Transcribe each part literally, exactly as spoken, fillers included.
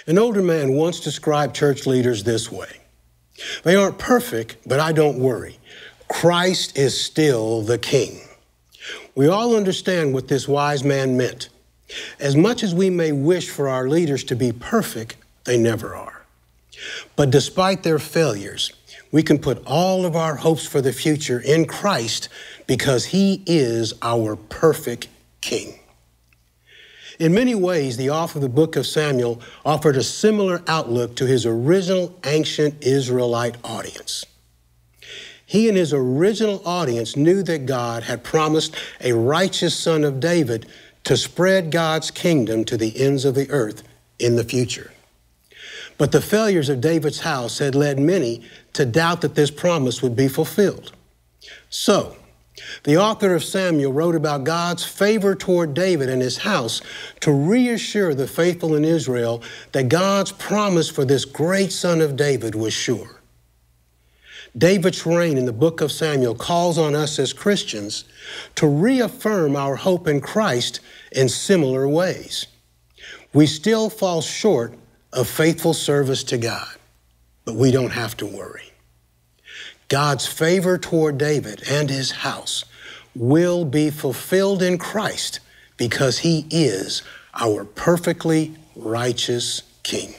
An older man once described church leaders this way: "They aren't perfect, but I don't worry. Christ is still the King." We all understand what this wise man meant. As much as we may wish for our leaders to be perfect, they never are. But despite their failures, we can put all of our hopes for the future in Christ because he is our perfect King. In many ways, the author of the book of Samuel offered a similar outlook to his original ancient Israelite audience. He and his original audience knew that God had promised a righteous son of David to spread God's kingdom to the ends of the earth in the future. But the failures of David's house had led many to doubt that this promise would be fulfilled. So, the author of Samuel wrote about God's favor toward David and his house to reassure the faithful in Israel that God's promise for this great son of David was sure. David's reign in the book of Samuel calls on us as Christians to reaffirm our hope in Christ in similar ways. We still fall short of faithful service to God, but we don't have to worry. God's favor toward David and his house will be fulfilled in Christ because he is our perfectly righteous King.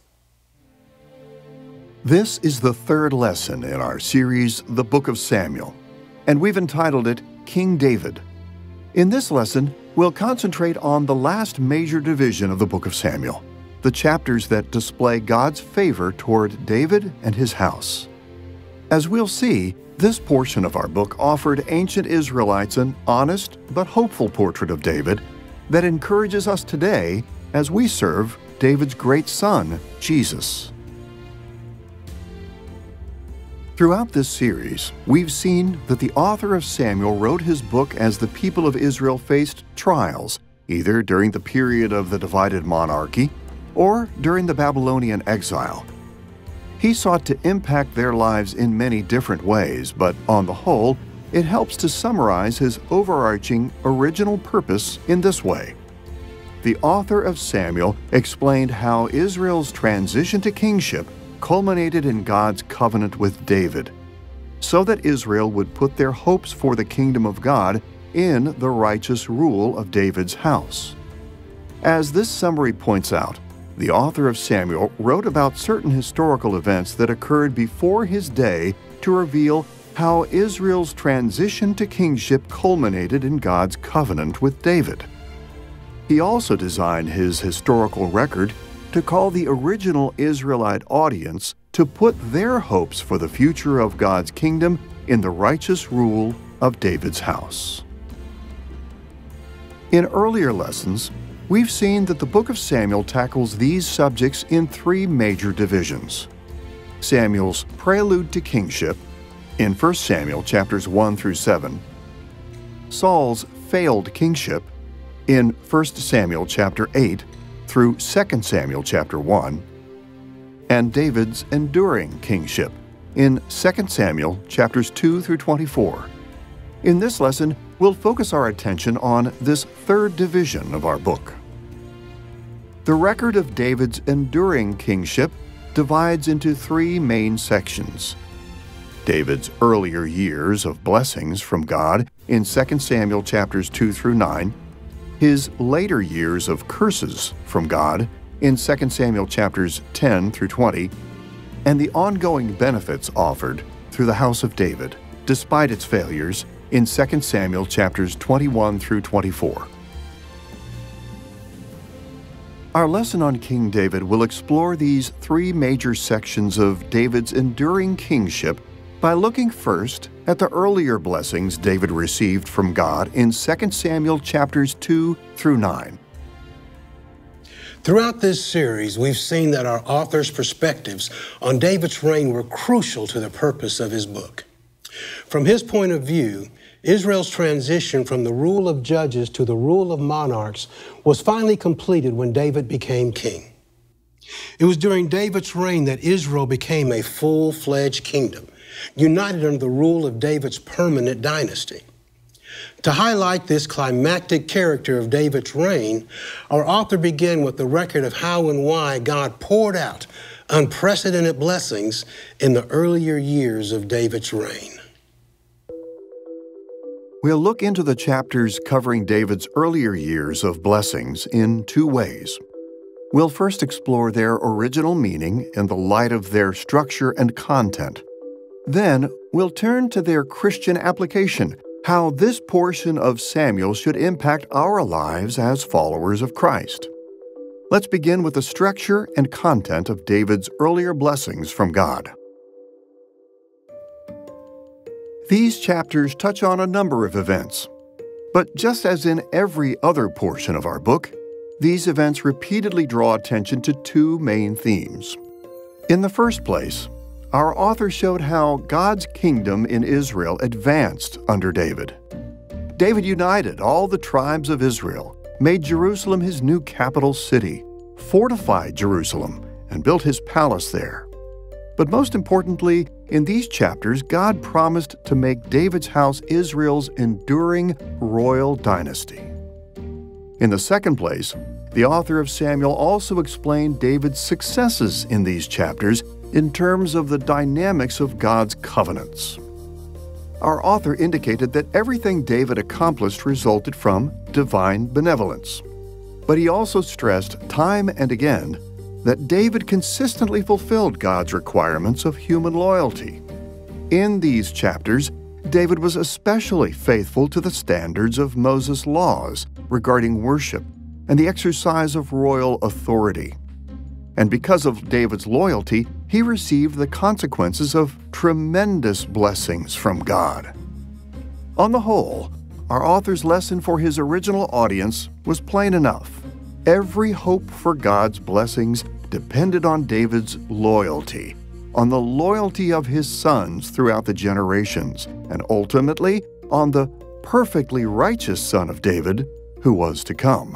This is the third lesson in our series, The Book of Samuel, and we've entitled it King David. In this lesson, we'll concentrate on the last major division of the Book of Samuel, the chapters that display God's favor toward David and his house. As we'll see, this portion of our book offered ancient Israelites an honest but hopeful portrait of David that encourages us today as we serve David's great son, Jesus. Throughout this series, we've seen that the author of Samuel wrote his book as the people of Israel faced trials, either during the period of the divided monarchy or during the Babylonian exile. He sought to impact their lives in many different ways, but on the whole, it helps to summarize his overarching original purpose in this way. The author of Samuel explained how Israel's transition to kingship culminated in God's covenant with David, so that Israel would put their hopes for the kingdom of God in the righteous rule of David's house. As this summary points out, the author of Samuel wrote about certain historical events that occurred before his day to reveal how Israel's transition to kingship culminated in God's covenant with David. He also designed his historical record to call the original Israelite audience to put their hopes for the future of God's kingdom in the righteous rule of David's house. In earlier lessons, we've seen that the book of Samuel tackles these subjects in three major divisions. Samuel's prelude to kingship in First Samuel chapters one through seven, Saul's failed kingship in First Samuel chapter eight through Second Samuel chapter one, and David's enduring kingship in Second Samuel chapters two through twenty-four. In this lesson, we'll focus our attention on this third division of our book. The record of David's enduring kingship divides into three main sections: David's earlier years of blessings from God in Second Samuel chapters two through nine, his later years of curses from God in Second Samuel chapters ten through twenty, and the ongoing benefits offered through the house of David, despite its failures, in Second Samuel chapters twenty-one through twenty-four. Our lesson on King David will explore these three major sections of David's enduring kingship by looking first at the earlier blessings David received from God in Second Samuel chapters two through nine. Throughout this series, we've seen that our author's perspectives on David's reign were crucial to the purpose of his book. From his point of view, Israel's transition from the rule of judges to the rule of monarchs was finally completed when David became king. It was during David's reign that Israel became a full-fledged kingdom, united under the rule of David's permanent dynasty. To highlight this climactic character of David's reign, our author began with the record of how and why God poured out unprecedented blessings in the earlier years of David's reign. We'll look into the chapters covering David's earlier years of blessings in two ways. We'll first explore their original meaning in the light of their structure and content. Then, we'll turn to their Christian application, how this portion of Samuel should impact our lives as followers of Christ. Let's begin with the structure and content of David's earlier blessings from God. These chapters touch on a number of events. But just as in every other portion of our book, these events repeatedly draw attention to two main themes. In the first place, our author showed how God's kingdom in Israel advanced under David. David united all the tribes of Israel, made Jerusalem his new capital city, fortified Jerusalem, and built his palace there. But most importantly, in these chapters, God promised to make David's house Israel's enduring royal dynasty. In the second place, the author of Samuel also explained David's successes in these chapters in terms of the dynamics of God's covenants. Our author indicated that everything David accomplished resulted from divine benevolence. But he also stressed time and again that David consistently fulfilled God's requirements of human loyalty. In these chapters, David was especially faithful to the standards of Moses' laws regarding worship and the exercise of royal authority. And because of David's loyalty, he received the consequences of tremendous blessings from God. On the whole, our author's lesson for his original audience was plain enough. Every hope for God's blessings depended on David's loyalty, on the loyalty of his sons throughout the generations, and ultimately on the perfectly righteous son of David who was to come.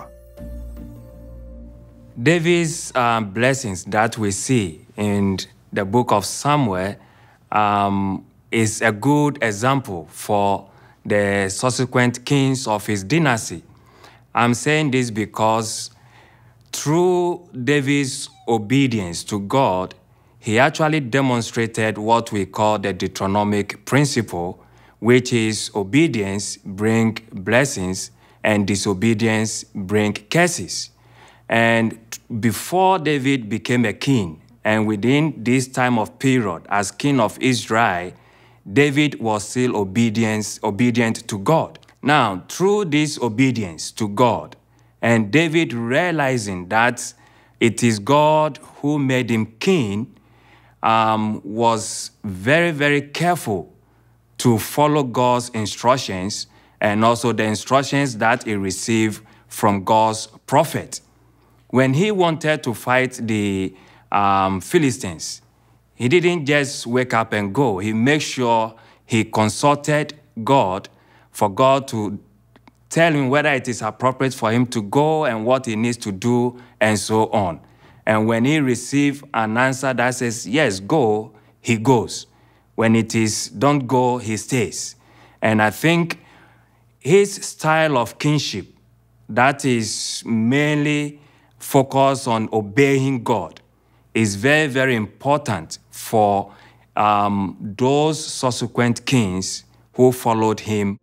David's um, blessings that we see in the book of Samuel um, is a good example for the subsequent kings of his dynasty. I'm saying this because through David's obedience to God, he actually demonstrated what we call the Deuteronomic principle, which is obedience brings blessings and disobedience brings curses. And before David became a king, and within this time of period as king of Israel, David was still obedience, obedient to God. Now, through this obedience to God, and David realizing that it is God who made him king, um, was very, very careful to follow God's instructions and also the instructions that he received from God's prophet. When he wanted to fight the um, Philistines, he didn't just wake up and go. He made sure he consulted God for God to tell him whether it is appropriate for him to go and what he needs to do and so on. And when he received an answer that says, yes, go, he goes. When it is don't go, he stays. And I think his style of kingship, that is mainly focused on obeying God, is very, very important for um, those subsequent kings who followed him.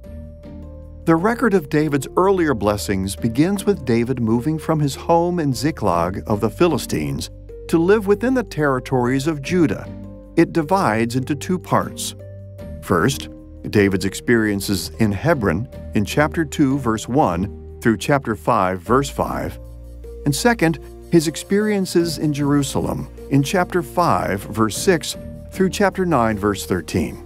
The record of David's earlier blessings begins with David moving from his home in Ziklag of the Philistines to live within the territories of Judah. It divides into two parts. First, David's experiences in Hebron in chapter two, verse one through chapter five, verse five. And second, his experiences in Jerusalem in chapter five, verse six through chapter nine, verse thirteen.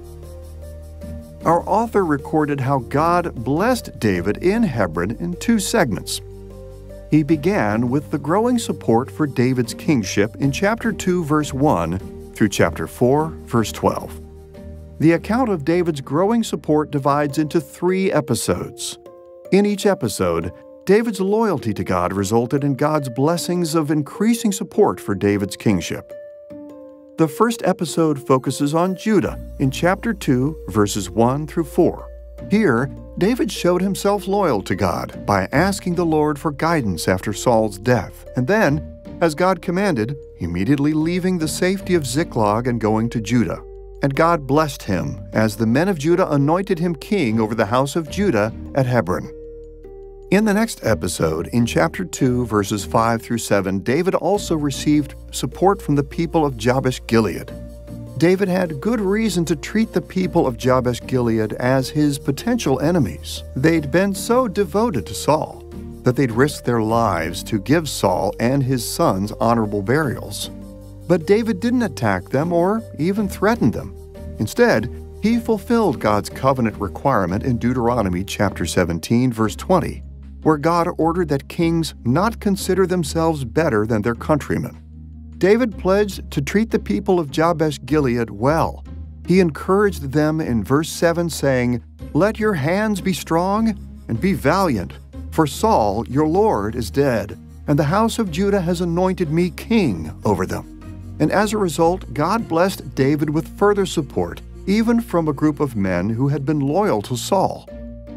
Our author recorded how God blessed David in Hebron in two segments. He began with the growing support for David's kingship in chapter two, verse one through chapter four, verse twelve. The account of David's growing support divides into three episodes. In each episode, David's loyalty to God resulted in God's blessings of increasing support for David's kingship. The first episode focuses on Judah in chapter two, verses one through four. Here, David showed himself loyal to God by asking the Lord for guidance after Saul's death, and then, as God commanded, immediately leaving the safety of Ziklag and going to Judah. And God blessed him, as the men of Judah anointed him king over the house of Judah at Hebron. In the next episode, in chapter two, verses five through seven, David also received support from the people of Jabesh-Gilead. David had good reason to treat the people of Jabesh-Gilead as his potential enemies. They'd been so devoted to Saul that they'd risked their lives to give Saul and his sons honorable burials. But David didn't attack them or even threaten them. Instead, he fulfilled God's covenant requirement in Deuteronomy chapter seventeen, verse twenty, where God ordered that kings not consider themselves better than their countrymen. David pledged to treat the people of Jabesh-Gilead well. He encouraged them in verse seven, saying, "Let your hands be strong and be valiant, for Saul, your lord, is dead, and the house of Judah has anointed me king over them." And as a result, God blessed David with further support, even from a group of men who had been loyal to Saul.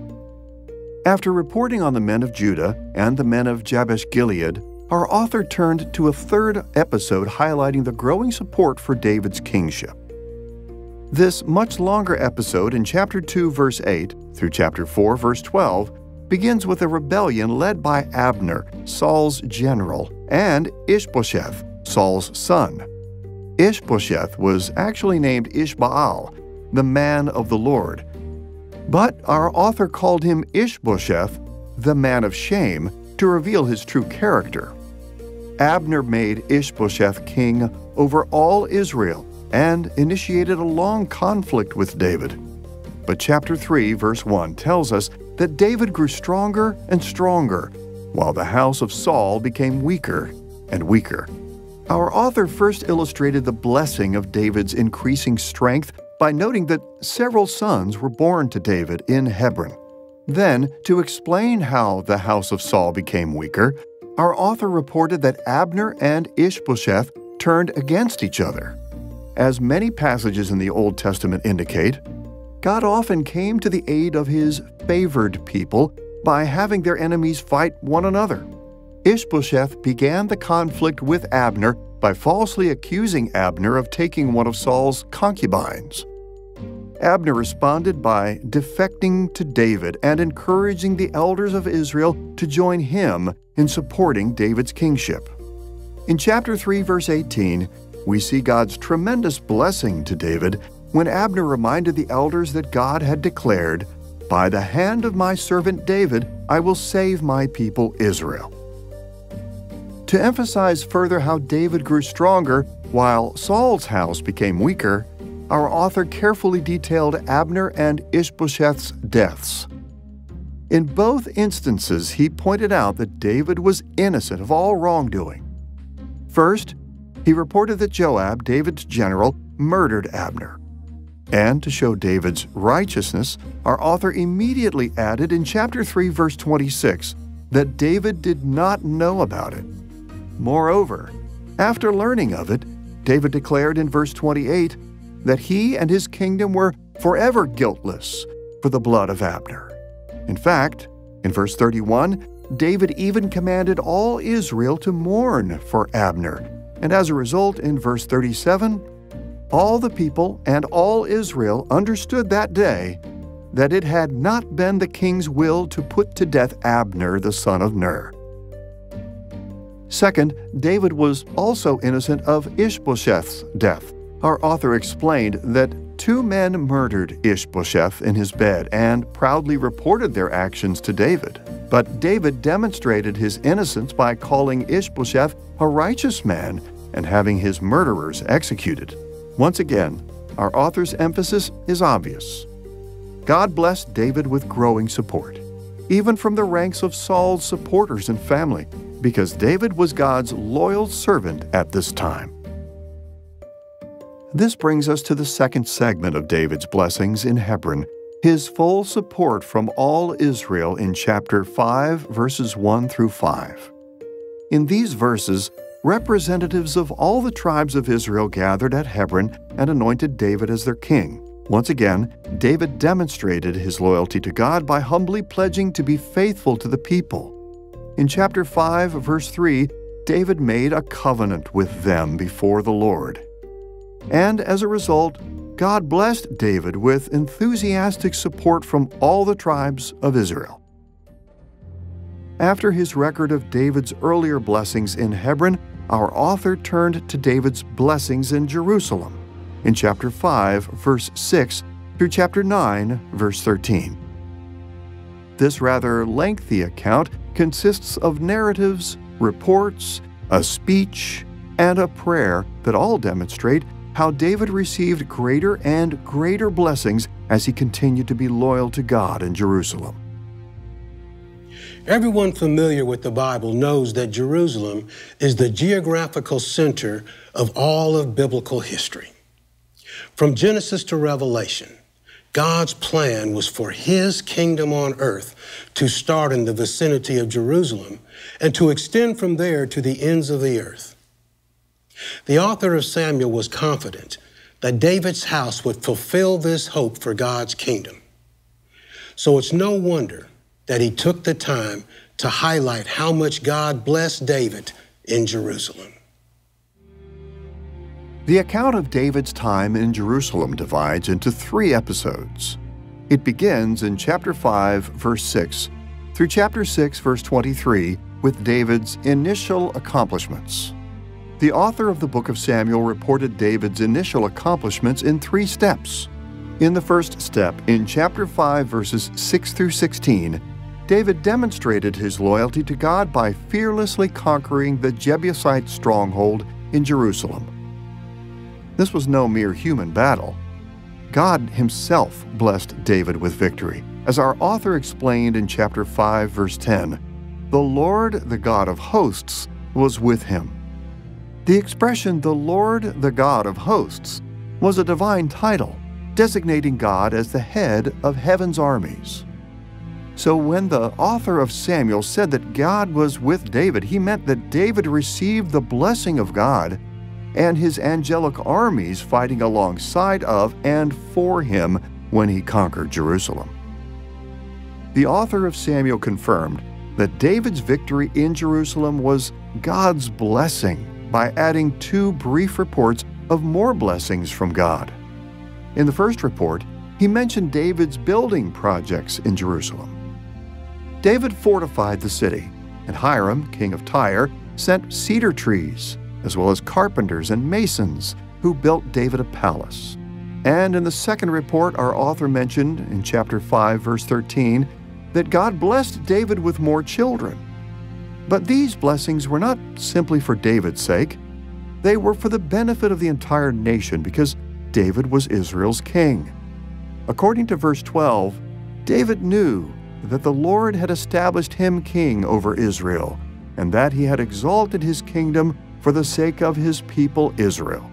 After reporting on the men of Judah and the men of Jabesh-Gilead, our author turned to a third episode highlighting the growing support for David's kingship. This much longer episode in chapter two, verse eight, through chapter four, verse twelve, begins with a rebellion led by Abner, Saul's general, and Ishbosheth, Saul's son. Ishbosheth was actually named Ishbaal, the man of the Lord. But our author called him Ishbosheth, the man of shame, to reveal his true character. Abner made Ishbosheth king over all Israel and initiated a long conflict with David. But chapter three, verse one tells us that David grew stronger and stronger, while the house of Saul became weaker and weaker. Our author first illustrated the blessing of David's increasing strength by noting that several sons were born to David in Hebron. Then, to explain how the house of Saul became weaker, our author reported that Abner and Ishbosheth turned against each other. As many passages in the Old Testament indicate, God often came to the aid of his favored people by having their enemies fight one another. Ishbosheth began the conflict with Abner by falsely accusing Abner of taking one of Saul's concubines. Abner responded by defecting to David and encouraging the elders of Israel to join him in supporting David's kingship. In chapter three, verse eighteen, we see God's tremendous blessing to David when Abner reminded the elders that God had declared, "By the hand of my servant David, I will save my people Israel." To emphasize further how David grew stronger while Saul's house became weaker, our author carefully detailed Abner and Ishbosheth's deaths. In both instances, he pointed out that David was innocent of all wrongdoing. First, he reported that Joab, David's general, murdered Abner. And to show David's righteousness, our author immediately added in chapter three, verse twenty-six, that David did not know about it. Moreover, after learning of it, David declared in verse twenty-eight that he and his kingdom were forever guiltless for the blood of Abner. In fact, in verse thirty-one, David even commanded all Israel to mourn for Abner, and as a result, in verse thirty-seven, all the people and all Israel understood that day that it had not been the king's will to put to death Abner the son of Ner. Second, David was also innocent of Ishbosheth's death. Our author explained that two men murdered Ishbosheth in his bed and proudly reported their actions to David. But David demonstrated his innocence by calling Ishbosheth a righteous man and having his murderers executed. Once again, our author's emphasis is obvious. God blessed David with growing support, even from the ranks of Saul's supporters and family, because David was God's loyal servant at this time. This brings us to the second segment of David's blessings in Hebron, his full support from all Israel in chapter five, verses one through five. In these verses, representatives of all the tribes of Israel gathered at Hebron and anointed David as their king. Once again, David demonstrated his loyalty to God by humbly pledging to be faithful to the people. In chapter five, verse three, David made a covenant with them before the Lord. And as a result, God blessed David with enthusiastic support from all the tribes of Israel. After his record of David's earlier blessings in Hebron, our author turned to David's blessings in Jerusalem, in chapter five, verse six, through chapter nine, verse thirteen. This rather lengthy account consists of narratives, reports, a speech, and a prayer that all demonstrate how David received greater and greater blessings as he continued to be loyal to God in Jerusalem. Everyone familiar with the Bible knows that Jerusalem is the geographical center of all of biblical history. From Genesis to Revelation, God's plan was for His kingdom on earth to start in the vicinity of Jerusalem and to extend from there to the ends of the earth. The author of Samuel was confident that David's house would fulfill this hope for God's kingdom. So it's no wonder that he took the time to highlight how much God blessed David in Jerusalem. The account of David's time in Jerusalem divides into three episodes. It begins in chapter five, verse six, through chapter six, verse twenty-three, with David's initial accomplishments. The author of the book of Samuel reported David's initial accomplishments in three steps. In the first step, in chapter five, verses six through sixteen, David demonstrated his loyalty to God by fearlessly conquering the Jebusite stronghold in Jerusalem. This was no mere human battle. God Himself blessed David with victory. As our author explained in chapter five, verse ten, "The Lord, the God of hosts, was with him." The expression, "the Lord, the God of hosts," was a divine title, designating God as the head of heaven's armies. So when the author of Samuel said that God was with David, he meant that David received the blessing of God and his angelic armies fighting alongside of and for him when he conquered Jerusalem. The author of Samuel confirmed that David's victory in Jerusalem was God's blessing by adding two brief reports of more blessings from God. In the first report, he mentioned David's building projects in Jerusalem. David fortified the city, and Hiram, king of Tyre, sent cedar trees, as well as carpenters and masons who built David a palace. And in the second report, our author mentioned in chapter five, verse thirteen, that God blessed David with more children. But these blessings were not simply for David's sake. They were for the benefit of the entire nation because David was Israel's king. According to verse twelve, David knew that the Lord had established him king over Israel, and that He had exalted His kingdom for the sake of His people Israel.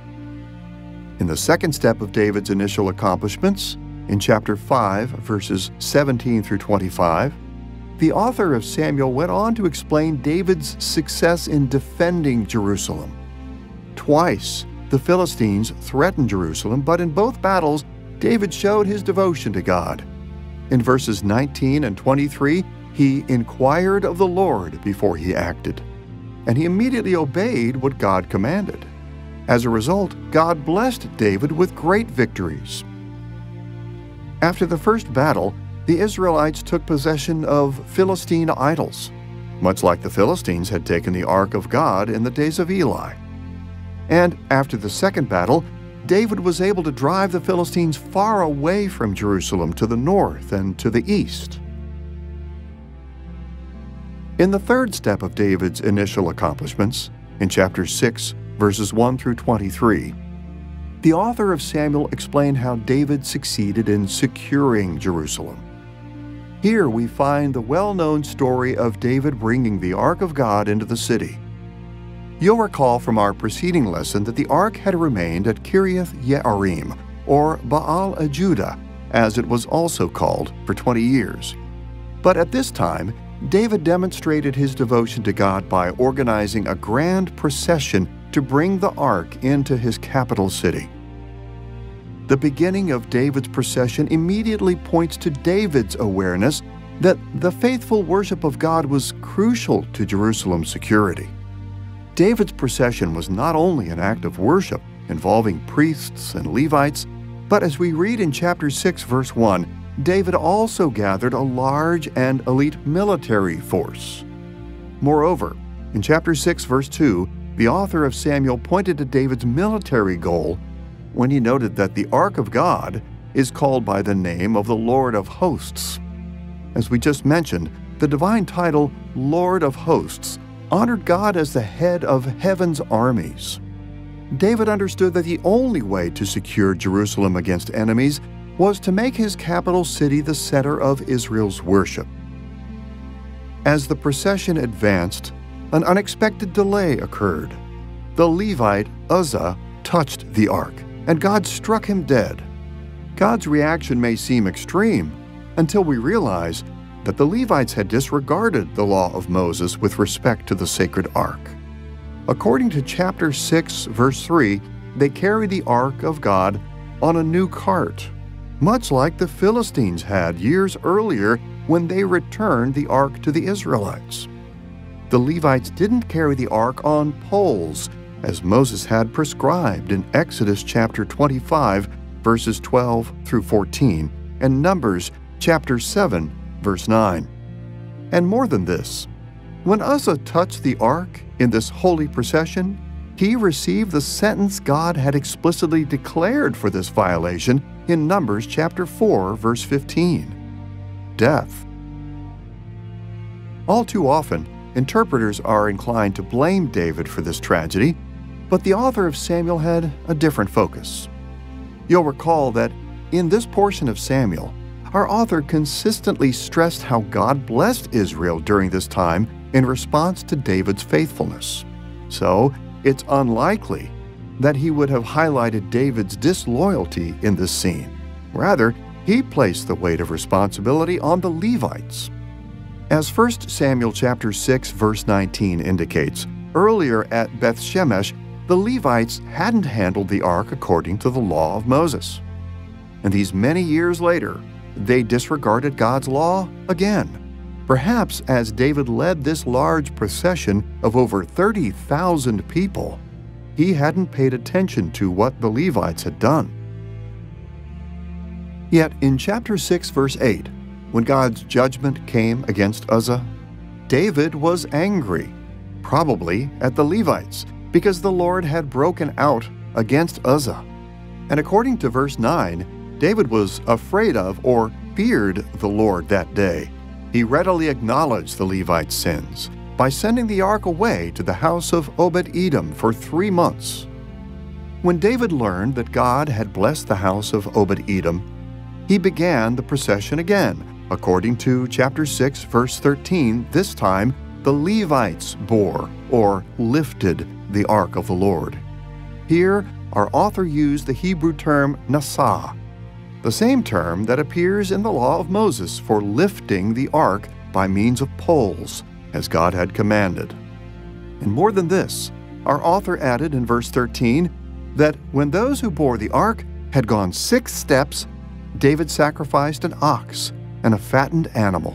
In the second step of David's initial accomplishments, in chapter five, verses seventeen through twenty-five, the author of Samuel went on to explain David's success in defending Jerusalem. Twice, the Philistines threatened Jerusalem, but in both battles, David showed his devotion to God. In verses nineteen and twenty-three, he inquired of the Lord before he acted, and he immediately obeyed what God commanded. As a result, God blessed David with great victories. After the first battle, the Israelites took possession of Philistine idols, much like the Philistines had taken the Ark of God in the days of Eli. And after the second battle, David was able to drive the Philistines far away from Jerusalem to the north and to the east. In the third step of David's initial accomplishments, in chapter six, verses one through twenty-three, the author of Samuel explained how David succeeded in securing Jerusalem. Here we find the well-known story of David bringing the Ark of God into the city. You'll recall from our preceding lesson that the Ark had remained at Kiriath Ye'arim, or Baal-Judah, as it was also called, for twenty years. But at this time, David demonstrated his devotion to God by organizing a grand procession to bring the Ark into his capital city. the beginning of David's procession immediately points to David's awareness that the faithful worship of God was crucial to Jerusalem's security. David's procession was not only an act of worship involving priests and Levites, but as we read in chapter six, verse one, David also gathered a large and elite military force. Moreover, in chapter six, verse two, the author of Samuel pointed to David's military goal when he noted that the Ark of God is called by the name of the Lord of Hosts. As we just mentioned, the divine title Lord of Hosts honored God as the head of heaven's armies. David understood that the only way to secure Jerusalem against enemies was to make his capital city the center of Israel's worship. As the procession advanced, an unexpected delay occurred. The Levite Uzzah touched the ark, and God struck him dead. God's reaction may seem extreme until we realize that the Levites had disregarded the law of Moses with respect to the sacred ark. According to chapter six, verse three, they carried the ark of God on a new cart, much like the Philistines had years earlier when they returned the ark to the Israelites. The Levites didn't carry the ark on poles, as Moses had prescribed in Exodus chapter twenty-five, verses twelve through fourteen, and Numbers chapter seven, verse nine. And more than this, when Uzzah touched the ark in this holy procession, he received the sentence God had explicitly declared for this violation in Numbers chapter four, verse fifteen. Death. All too often, interpreters are inclined to blame David for this tragedy, but the author of Samuel had a different focus. You'll recall that in this portion of Samuel, our author consistently stressed how God blessed Israel during this time in response to David's faithfulness. So, it's unlikely that he would have highlighted David's disloyalty in this scene. Rather, he placed the weight of responsibility on the Levites. As First Samuel chapter six, verse nineteen indicates, earlier at Beth-Shemesh, the Levites hadn't handled the ark according to the law of Moses. And these many years later, they disregarded God's law again. Perhaps as David led this large procession of over thirty thousand people, he hadn't paid attention to what the Levites had done. Yet in chapter six, verse eight, when God's judgment came against Uzzah, David was angry, probably at the Levites, because the Lord had broken out against Uzzah. And according to verse nine, David was afraid of or feared the Lord that day. He readily acknowledged the Levites' sins by sending the ark away to the house of Obed-Edom for three months. When David learned that God had blessed the house of Obed-Edom, he began the procession again. According to chapter six, verse thirteen, this time the Levites bore or lifted the ark of the Lord. Here, our author used the Hebrew term nasah, the same term that appears in the law of Moses for lifting the ark by means of poles, as God had commanded. And more than this, our author added in verse thirteen that when those who bore the ark had gone six steps, David sacrificed an ox and a fattened animal.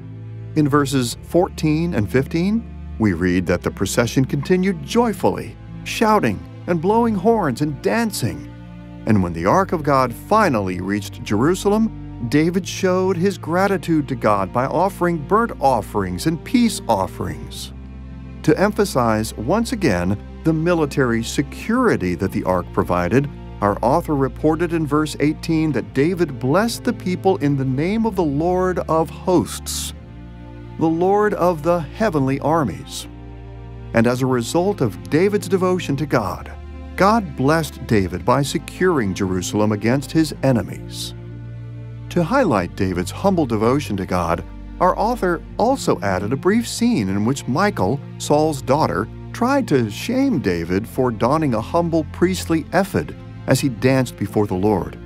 In verses fourteen and fifteen, we read that the procession continued joyfully, shouting and blowing horns and dancing. And when the ark of God finally reached Jerusalem, David showed his gratitude to God by offering burnt offerings and peace offerings. To emphasize once again the military security that the ark provided, our author reported in verse eighteen that David blessed the people in the name of the Lord of Hosts, the Lord of the heavenly armies. And as a result of David's devotion to God, God blessed David by securing Jerusalem against his enemies. To highlight David's humble devotion to God, our author also added a brief scene in which Michal, Saul's daughter, tried to shame David for donning a humble priestly ephod as he danced before the Lord.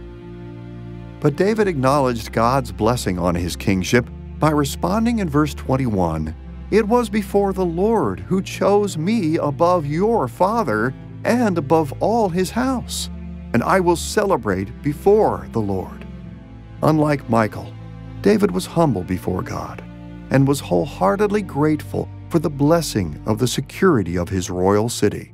But David acknowledged God's blessing on his kingship by responding in verse twenty-one, "It was before the Lord who chose me above your father and above all his house." and I will celebrate before the Lord." Unlike Michal, David was humble before God and was wholeheartedly grateful for the blessing of the security of his royal city.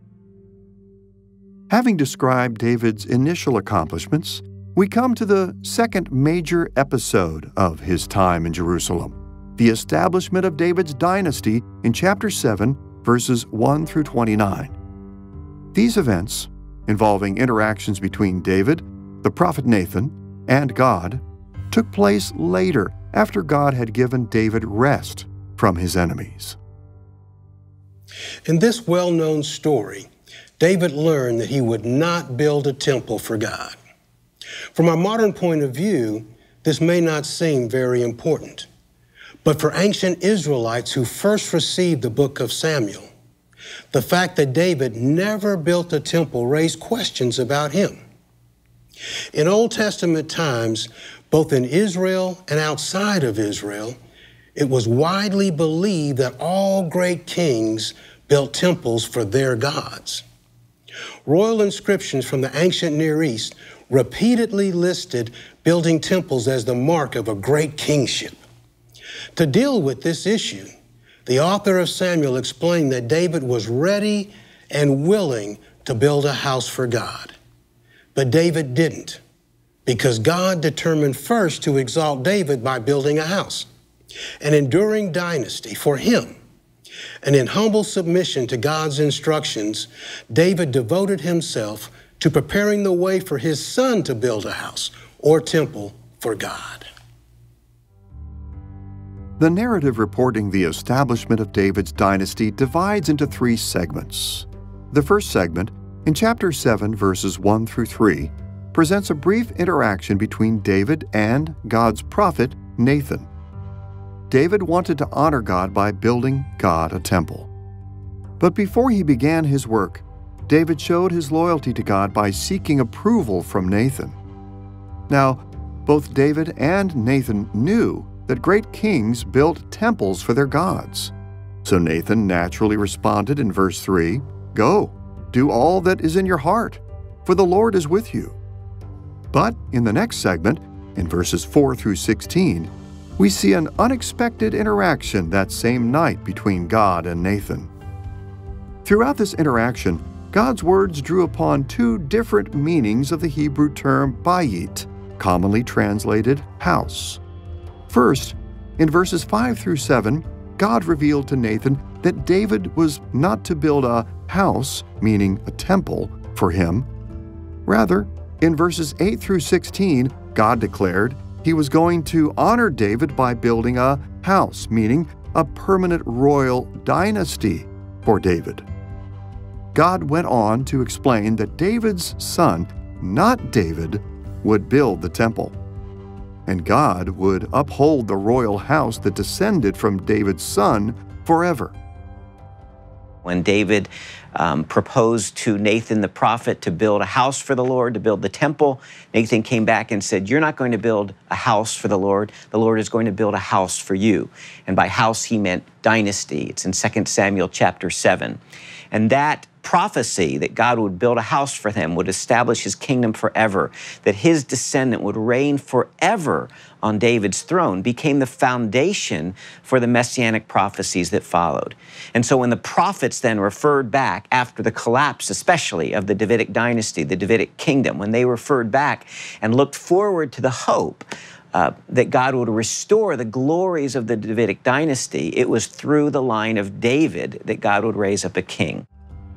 Having described David's initial accomplishments, we come to the second major episode of his time in Jerusalem, the establishment of David's dynasty in chapter seven, verses one through twenty-nine. These events, involving interactions between David, the prophet Nathan, and God, took place later after God had given David rest from his enemies. In this well-known story, David learned that he would not build a temple for God. From a modern point of view, this may not seem very important. But for ancient Israelites who first received the book of Samuel, the fact that David never built a temple raised questions about him. In Old Testament times, both in Israel and outside of Israel, it was widely believed that all great kings built temples for their gods. Royal inscriptions from the ancient Near East repeatedly listed building temples as the mark of a great kingship. To deal with this issue, the author of Samuel explained that David was ready and willing to build a house for God. But David didn't, because God determined first to exalt David by building a house, an enduring dynasty for him. And in humble submission to God's instructions, David devoted himself to preparing the way for his son to build a house or temple for God. The narrative reporting the establishment of David's dynasty divides into three segments. The first segment, in chapter seven, verses one through three, presents a brief interaction between David and God's prophet, Nathan. David wanted to honor God by building God a temple. But before he began his work, David showed his loyalty to God by seeking approval from Nathan. Now, both David and Nathan knew that great kings built temples for their gods. So Nathan naturally responded in verse three, "Go, do all that is in your heart, for the Lord is with you." But in the next segment, in verses four through sixteen, we see an unexpected interaction that same night between God and Nathan. Throughout this interaction, God's words drew upon two different meanings of the Hebrew term bayit, commonly translated house. First, in verses five through seven, God revealed to Nathan that David was not to build a house, meaning a temple, for him. Rather, in verses eight through sixteen, God declared he was going to honor David by building a house, meaning a permanent royal dynasty for David. God went on to explain that David's son, not David, would build the temple. And God would uphold the royal house that descended from David's son forever. When David um, proposed to Nathan the prophet to build a house for the Lord, to build the temple, Nathan came back and said, "You're not going to build a house for the Lord. The Lord is going to build a house for you." And by house, he meant dynasty. It's in Second Samuel chapter seven. And that prophecy that God would build a house for him, would establish his kingdom forever, that his descendant would reign forever on David's throne, became the foundation for the messianic prophecies that followed. And so when the prophets then referred back after the collapse, especially of the Davidic dynasty, the Davidic kingdom, when they referred back and looked forward to the hope Uh, that God would restore the glories of the Davidic dynasty, it was through the line of David that God would raise up a king.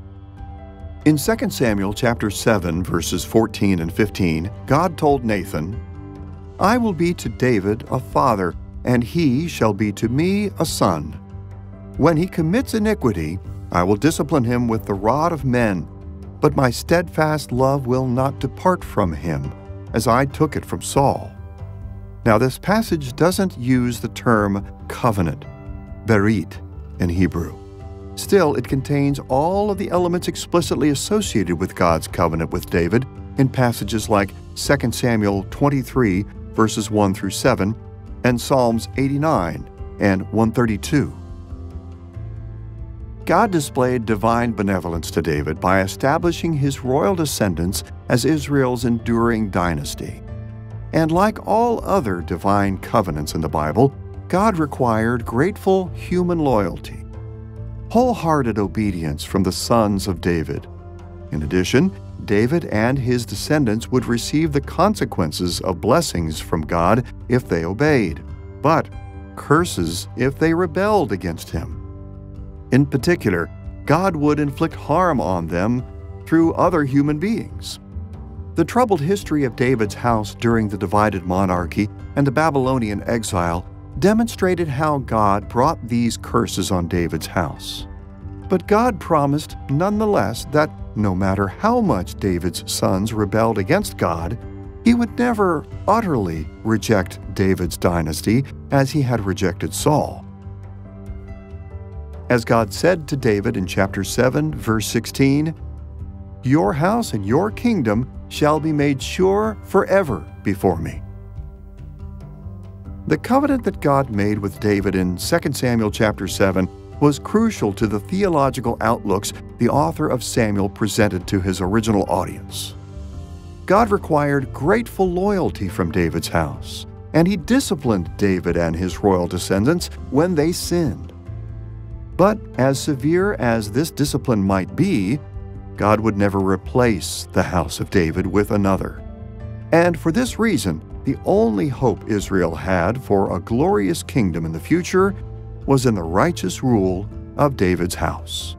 In Second Samuel chapter seven, verses fourteen and fifteen, God told Nathan, "I will be to David a father, and he shall be to me a son. When he commits iniquity, I will discipline him with the rod of men, but my steadfast love will not depart from him, as I took it from Saul." Now, this passage doesn't use the term covenant, berit, in Hebrew. Still, it contains all of the elements explicitly associated with God's covenant with David in passages like Second Samuel twenty-three, verses one through seven, and Psalms eighty-nine and one thirty-two. God displayed divine benevolence to David by establishing his royal descendants as Israel's enduring dynasty. And like all other divine covenants in the Bible, God required grateful human loyalty, wholehearted obedience from the sons of David. In addition, David and his descendants would receive the consequences of blessings from God if they obeyed, but curses if they rebelled against him. In particular, God would inflict harm on them through other human beings. The troubled history of David's house during the divided monarchy and the Babylonian exile demonstrated how God brought these curses on David's house. But God promised nonetheless that no matter how much David's sons rebelled against God, he would never utterly reject David's dynasty as he had rejected Saul. As God said to David in chapter seven, verse sixteen, "Your house and your kingdom shall be made sure forever before me." The covenant that God made with David in Second Samuel chapter seven was crucial to the theological outlooks the author of Samuel presented to his original audience. God required grateful loyalty from David's house, and he disciplined David and his royal descendants when they sinned. But as severe as this discipline might be, God would never replace the house of David with another. And for this reason, the only hope Israel had for a glorious kingdom in the future was in the righteous rule of David's house.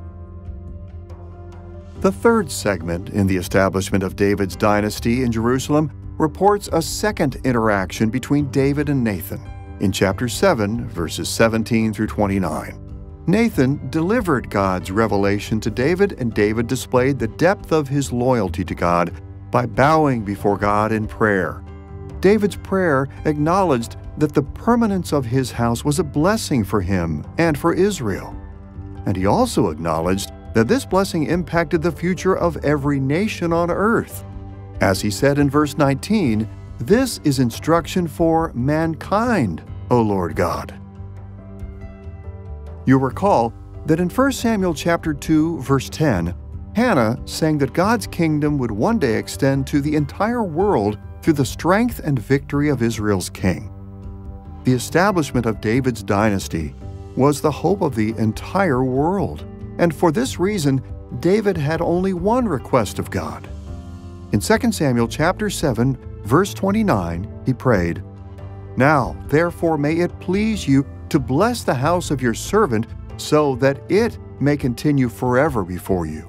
The third segment in the establishment of David's dynasty in Jerusalem reports a second interaction between David and Nathan in chapter seven, verses seventeen through twenty-nine. Nathan delivered God's revelation to David, and David displayed the depth of his loyalty to God by bowing before God in prayer. David's prayer acknowledged that the permanence of his house was a blessing for him and for Israel. And he also acknowledged that this blessing impacted the future of every nation on earth. As he said in verse nineteen, "This is instruction for mankind, O Lord God." You'll recall that in First Samuel chapter two, verse ten, Hannah sang that God's kingdom would one day extend to the entire world through the strength and victory of Israel's king. The establishment of David's dynasty was the hope of the entire world, and for this reason, David had only one request of God. In Second Samuel chapter seven, verse twenty-nine, he prayed, "Now, therefore, may it please you to bless the house of your servant so that it may continue forever before you."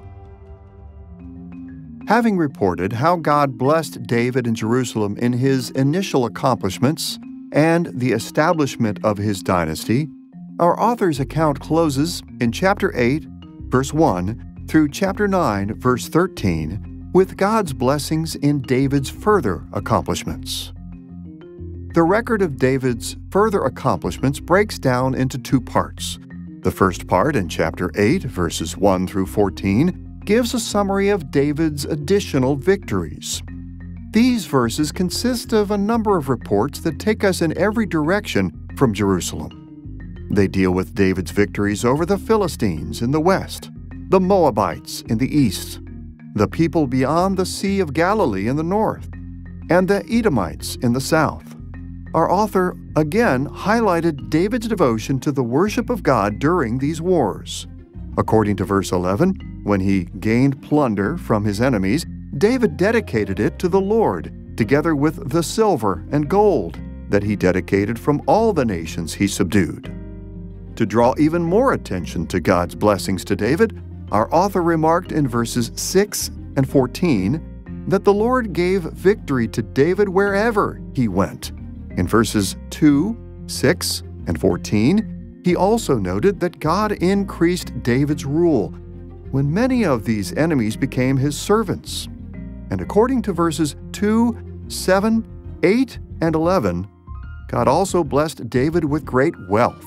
Having reported how God blessed David and Jerusalem in his initial accomplishments and the establishment of his dynasty, our author's account closes in chapter eight, verse one, through chapter nine, verse thirteen, with God's blessings in David's further accomplishments. The record of David's further accomplishments breaks down into two parts. The first part, in chapter eight, verses one through fourteen, gives a summary of David's additional victories. These verses consist of a number of reports that take us in every direction from Jerusalem. They deal with David's victories over the Philistines in the west, the Moabites in the east, the people beyond the Sea of Galilee in the north, and the Edomites in the south. Our author again highlighted David's devotion to the worship of God during these wars. According to verse eleven, when he gained plunder from his enemies, David dedicated it to the Lord, together with the silver and gold that he dedicated from all the nations he subdued. To draw even more attention to God's blessings to David, our author remarked in verses six and fourteen that the Lord gave victory to David wherever he went. In verses two, six, and fourteen, he also noted that God increased David's rule when many of these enemies became his servants. And according to verses two, seven, eight, and eleven, God also blessed David with great wealth.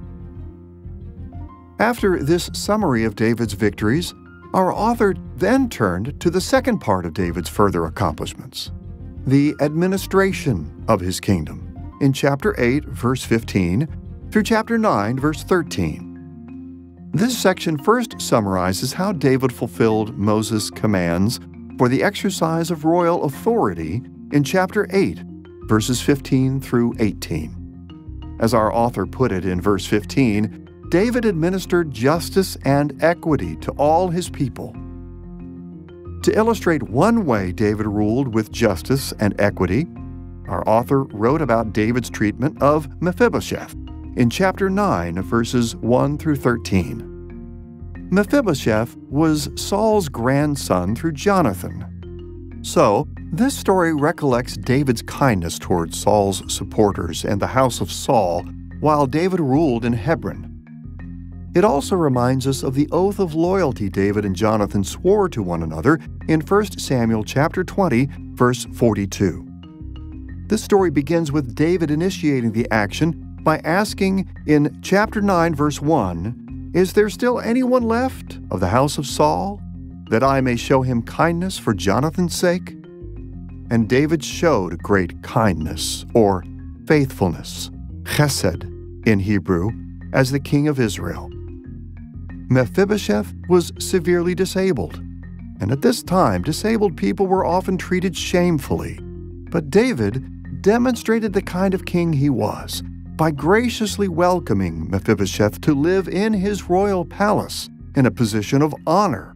After this summary of David's victories, our author then turned to the second part of David's further accomplishments, the administration of his kingdom, in chapter eight, verse fifteen, through chapter nine, verse thirteen. This section first summarizes how David fulfilled Moses' commands for the exercise of royal authority in chapter eight, verses fifteen through eighteen. As our author put it in verse fifteen, David administered justice and equity to all his people. To illustrate one way David ruled with justice and equity, our author wrote about David's treatment of Mephibosheth in chapter nine, verses one through thirteen. Mephibosheth was Saul's grandson through Jonathan. So, this story recollects David's kindness towards Saul's supporters and the house of Saul while David ruled in Hebron. It also reminds us of the oath of loyalty David and Jonathan swore to one another in First Samuel chapter twenty, verse forty-two. This story begins with David initiating the action by asking in chapter nine, verse one, "Is there still anyone left of the house of Saul, that I may show him kindness for Jonathan's sake?" And David showed great kindness, or faithfulness, chesed in Hebrew, as the king of Israel. Mephibosheth was severely disabled, and at this time disabled people were often treated shamefully. But David demonstrated the kind of king he was by graciously welcoming Mephibosheth to live in his royal palace in a position of honor.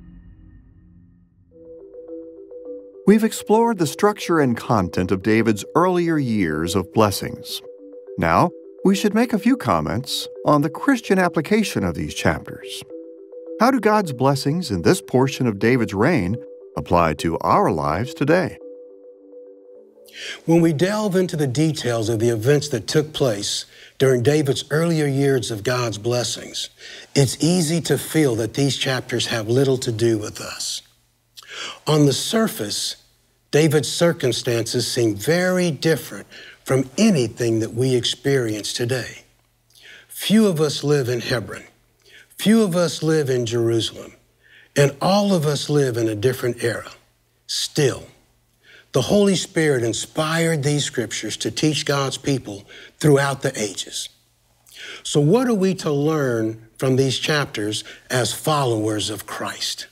We've explored the structure and content of David's earlier years of blessings. Now, we should make a few comments on the Christian application of these chapters. How do God's blessings in this portion of David's reign apply to our lives today? When we delve into the details of the events that took place during David's earlier years of God's blessings, it's easy to feel that these chapters have little to do with us. On the surface, David's circumstances seem very different from anything that we experience today. Few of us live in Hebron. Few of us live in Jerusalem. And all of us live in a different era. Still, the Holy Spirit inspired these scriptures to teach God's people throughout the ages. So what are we to learn from these chapters as followers of Christ?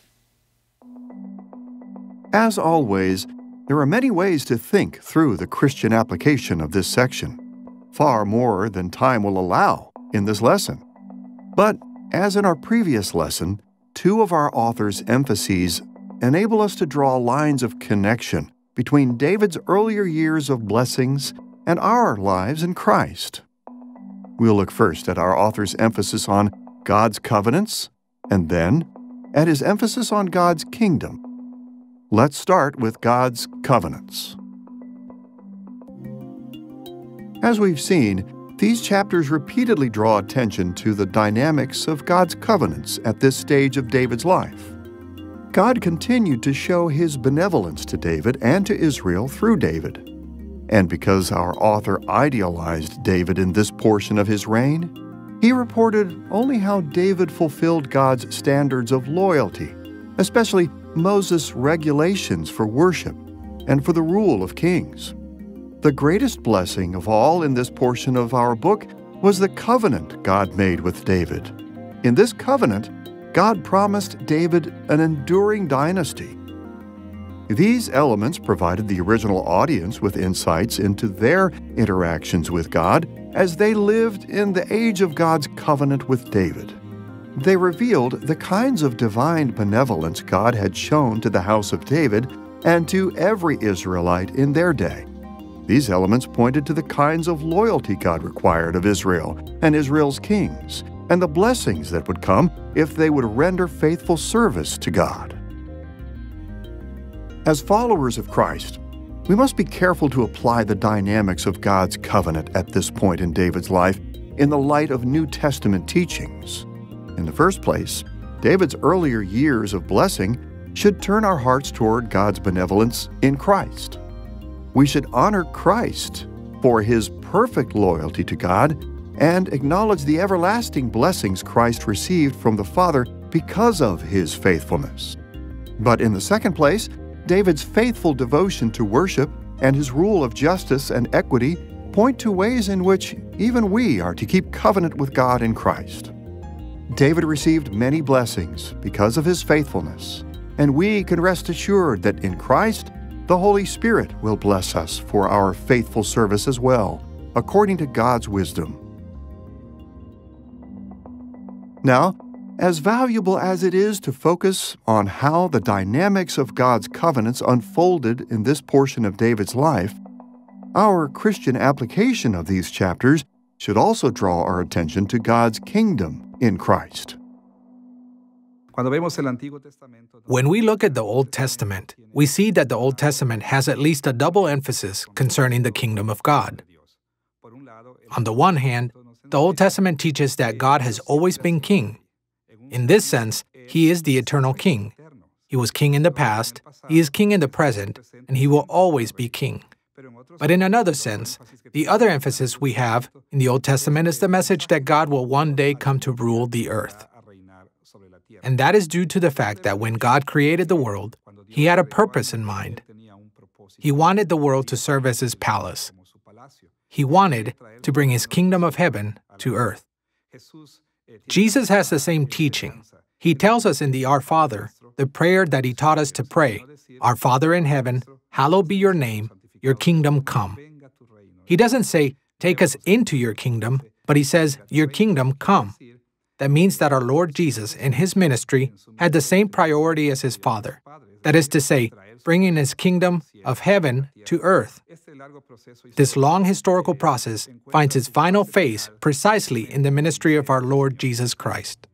As always, there are many ways to think through the Christian application of this section, far more than time will allow in this lesson. But as in our previous lesson, two of our author's emphases enable us to draw lines of connection between David's earlier years of blessings and our lives in Christ. We'll look first at our author's emphasis on God's covenants, and then at his emphasis on God's kingdom. Let's start with God's covenants. As we've seen, these chapters repeatedly draw attention to the dynamics of God's covenants at this stage of David's life. God continued to show his benevolence to David and to Israel through David. And because our author idealized David in this portion of his reign, he reported only how David fulfilled God's standards of loyalty, especially Moses' regulations for worship and for the rule of kings. The greatest blessing of all in this portion of our book was the covenant God made with David. In this covenant, God promised David an enduring dynasty. These elements provided the original audience with insights into their interactions with God as they lived in the age of God's covenant with David. They revealed the kinds of divine benevolence God had shown to the house of David and to every Israelite in their day. These elements pointed to the kinds of loyalty God required of Israel and Israel's kings, and the blessings that would come if they would render faithful service to God. As followers of Christ, we must be careful to apply the dynamics of God's covenant at this point in David's life in the light of New Testament teachings. In the first place, David's earlier years of blessing should turn our hearts toward God's benevolence in Christ. We should honor Christ for his perfect loyalty to God and acknowledge the everlasting blessings Christ received from the Father because of his faithfulness. But in the second place, David's faithful devotion to worship and his rule of justice and equity point to ways in which even we are to keep covenant with God in Christ. David received many blessings because of his faithfulness, and we can rest assured that in Christ, the Holy Spirit will bless us for our faithful service as well, according to God's wisdom. Now, as valuable as it is to focus on how the dynamics of God's covenants unfolded in this portion of David's life, our Christian application of these chapters should also draw our attention to God's kingdom in Christ. When we look at the Old Testament, we see that the Old Testament has at least a double emphasis concerning the kingdom of God. On the one hand, the Old Testament teaches that God has always been king. In this sense, He is the eternal king. He was king in the past, He is king in the present, and He will always be king. But in another sense, the other emphasis we have in the Old Testament is the message that God will one day come to rule the earth. And that is due to the fact that when God created the world, He had a purpose in mind. He wanted the world to serve as His palace. He wanted to bring His kingdom of heaven to earth. Jesus has the same teaching. He tells us in the Our Father, the prayer that He taught us to pray, "Our Father in heaven, hallowed be your name, your kingdom come." He doesn't say, "Take us into your kingdom," but He says, "Your kingdom come." That means that our Lord Jesus, in His ministry, had the same priority as His Father. That is to say, bringing His kingdom of heaven to earth. This long historical process finds its final phase precisely in the ministry of our Lord Jesus Christ.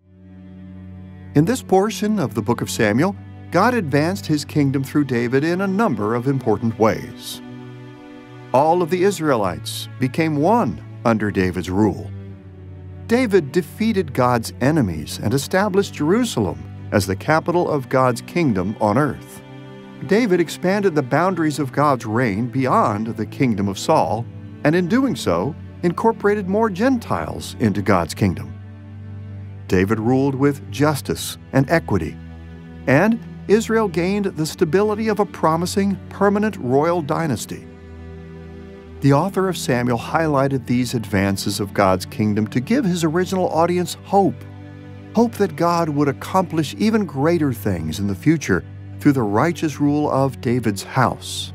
In this portion of the book of Samuel, God advanced His kingdom through David in a number of important ways. All of the Israelites became one under David's rule. David defeated God's enemies and established Jerusalem as the capital of God's kingdom on earth. David expanded the boundaries of God's reign beyond the kingdom of Saul, and in doing so, incorporated more Gentiles into God's kingdom. David ruled with justice and equity, and Israel gained the stability of a promising, permanent royal dynasty. The author of Samuel highlighted these advances of God's kingdom to give his original audience hope. Hope that God would accomplish even greater things in the future through the righteous rule of David's house.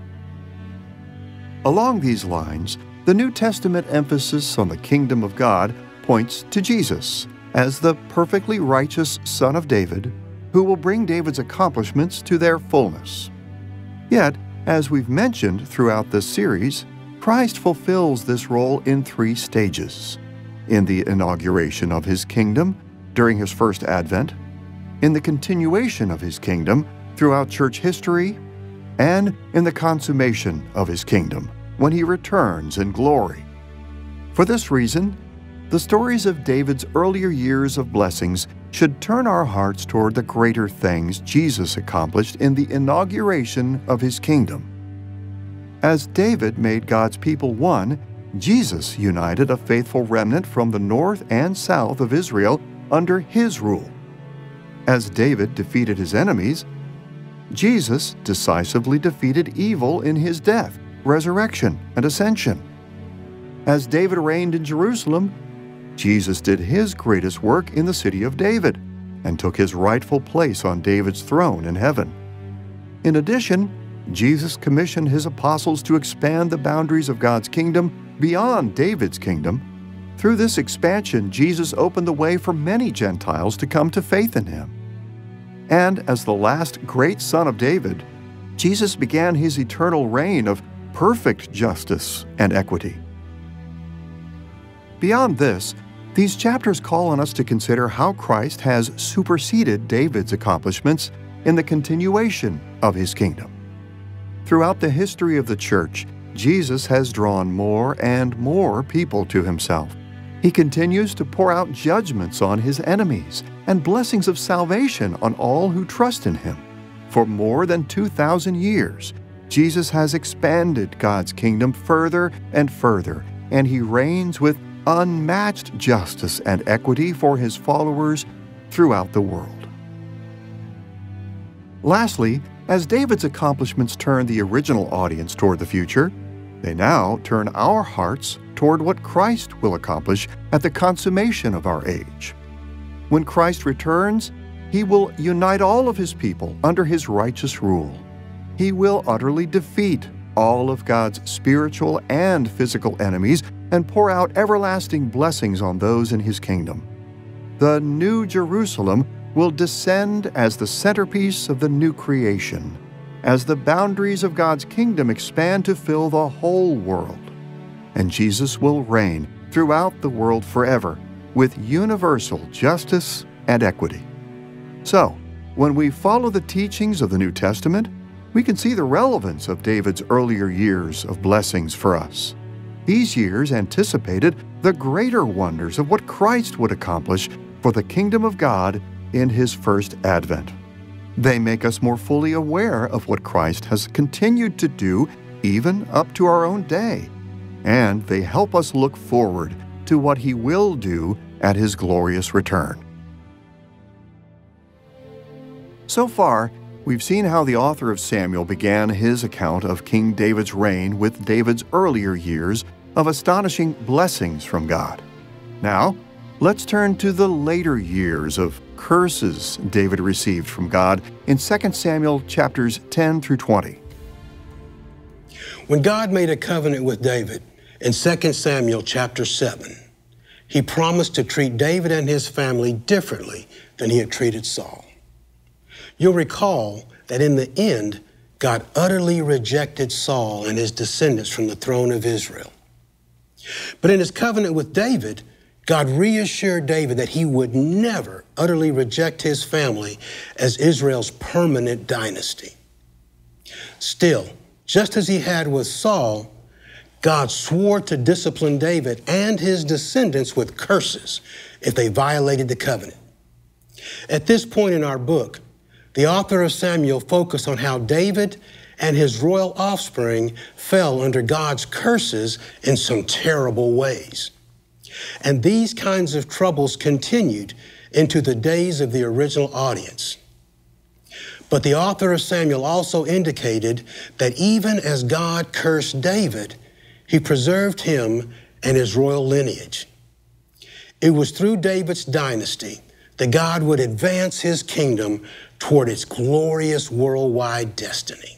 Along these lines, the New Testament emphasis on the kingdom of God points to Jesus as the perfectly righteous Son of David, who will bring David's accomplishments to their fullness. Yet, as we've mentioned throughout this series, Christ fulfills this role in three stages: in the inauguration of His kingdom during His first advent, in the continuation of His kingdom throughout church history, and in the consummation of His kingdom when He returns in glory. For this reason, the stories of David's earlier years of blessings should turn our hearts toward the greater things Jesus accomplished in the inauguration of His kingdom. As David made God's people one, Jesus united a faithful remnant from the north and south of Israel under His rule. As David defeated his enemies, Jesus decisively defeated evil in His death, resurrection, and ascension. As David reigned in Jerusalem, Jesus did His greatest work in the city of David and took His rightful place on David's throne in heaven. In addition, Jesus commissioned His apostles to expand the boundaries of God's kingdom beyond David's kingdom. Through this expansion, Jesus opened the way for many Gentiles to come to faith in Him. And as the last great son of David, Jesus began His eternal reign of perfect justice and equity. Beyond this, these chapters call on us to consider how Christ has superseded David's accomplishments in the continuation of His kingdom. Throughout the history of the church, Jesus has drawn more and more people to Himself. He continues to pour out judgments on His enemies and blessings of salvation on all who trust in Him. For more than two thousand years, Jesus has expanded God's kingdom further and further, and He reigns with unmatched justice and equity for His followers throughout the world. Lastly, as David's accomplishments turn the original audience toward the future, they now turn our hearts toward what Christ will accomplish at the consummation of our age. When Christ returns, he will unite all of his people under his righteous rule. He will utterly defeat all of God's spiritual and physical enemies and pour out everlasting blessings on those in his kingdom. The New Jerusalem will descend as the centerpiece of the new creation, as the boundaries of God's kingdom expand to fill the whole world. And Jesus will reign throughout the world forever with universal justice and equity. So, when we follow the teachings of the New Testament, we can see the relevance of David's earlier years of blessings for us. These years anticipated the greater wonders of what Christ would accomplish for the kingdom of God in his first advent. They make us more fully aware of what Christ has continued to do even up to our own day, and they help us look forward to what he will do at his glorious return. So far, we've seen how the author of Samuel began his account of King David's reign with David's earlier years of astonishing blessings from God. Now, let's turn to the later years of curses David received from God in Second Samuel chapters ten through twenty. When God made a covenant with David in Second Samuel chapter seven, he promised to treat David and his family differently than he had treated Saul. You'll recall that in the end, God utterly rejected Saul and his descendants from the throne of Israel. But in his covenant with David, God reassured David that he would never utterly reject his family as Israel's permanent dynasty. Still, just as he had with Saul, God swore to discipline David and his descendants with curses if they violated the covenant. At this point in our book, the author of Samuel focused on how David and his royal offspring fell under God's curses in some terrible ways. And these kinds of troubles continued into the days of the original audience. But the author of Samuel also indicated that even as God cursed David, he preserved him and his royal lineage. It was through David's dynasty that God would advance his kingdom toward its glorious worldwide destiny.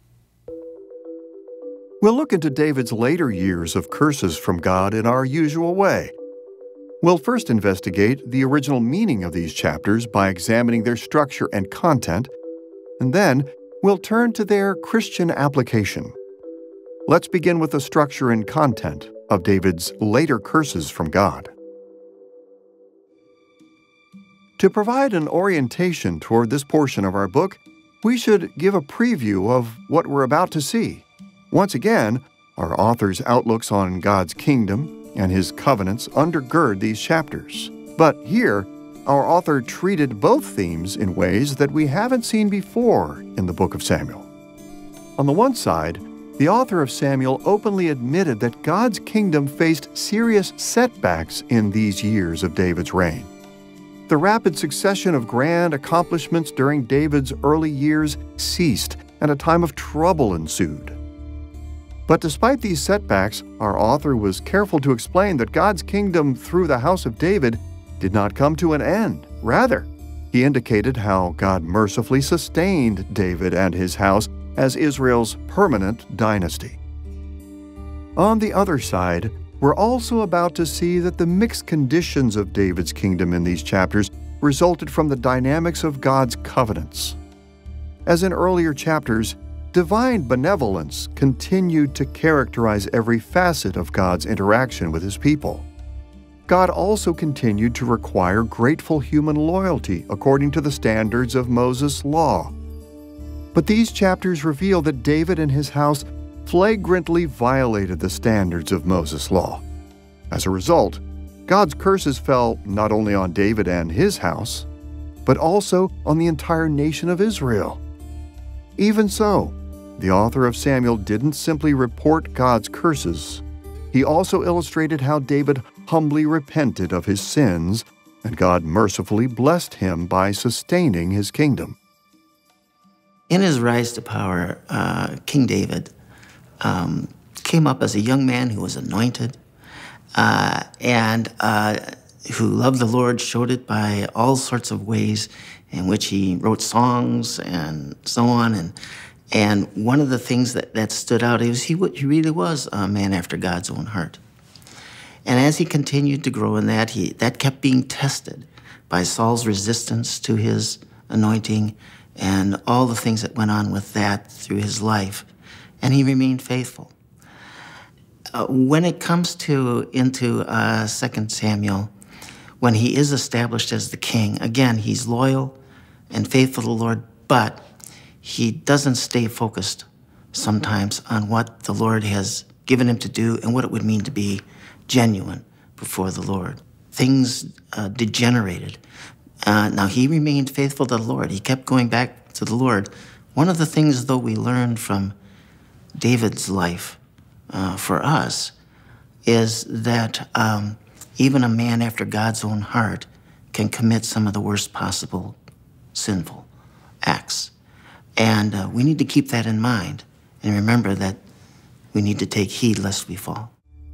We'll look into David's later years of curses from God in our usual way. We'll first investigate the original meaning of these chapters by examining their structure and content, and then we'll turn to their Christian application. Let's begin with the structure and content of David's later curses from God. To provide an orientation toward this portion of our book, we should give a preview of what we're about to see. Once again, our author's outlooks on God's kingdom and his covenants undergird these chapters. But here, our author treated both themes in ways that we haven't seen before in the book of Samuel. On the one side, the author of Samuel openly admitted that God's kingdom faced serious setbacks in these years of David's reign. The rapid succession of grand accomplishments during David's early years ceased, and a time of trouble ensued. But despite these setbacks, our author was careful to explain that God's kingdom through the house of David did not come to an end. Rather, he indicated how God mercifully sustained David and his house as Israel's permanent dynasty. On the other side, we're also about to see that the mixed conditions of David's kingdom in these chapters resulted from the dynamics of God's covenants. As in earlier chapters, divine benevolence continued to characterize every facet of God's interaction with his people. God also continued to require grateful human loyalty according to the standards of Moses' law. But these chapters reveal that David and his house flagrantly violated the standards of Moses' law. As a result, God's curses fell not only on David and his house, but also on the entire nation of Israel. Even so, the author of Samuel didn't simply report God's curses. He also illustrated how David humbly repented of his sins, and God mercifully blessed him by sustaining his kingdom. In his rise to power, uh, King David um, came up as a young man who was anointed, uh, and uh, who loved the Lord showed it by all sorts of ways in which he wrote songs and so on. And and one of the things that, that stood out is he, he really was a man after God's own heart. And as he continued to grow in that, he, that kept being tested by Saul's resistance to his anointing and all the things that went on with that through his life. And he remained faithful. Uh, when it comes to into uh, Second Samuel, when he is established as the king, again, he's loyal and faithful to the Lord, but he doesn't stay focused sometimes on what the Lord has given him to do and what it would mean to be genuine before the Lord. Things uh, degenerated. Uh, now, he remained faithful to the Lord. He kept going back to the Lord. One of the things, though, we learned from David's life uh, for us is that um, even a man after God's own heart can commit some of the worst possible sinful acts. And uh, we need to keep that in mind and remember that we need to take heed lest we fall.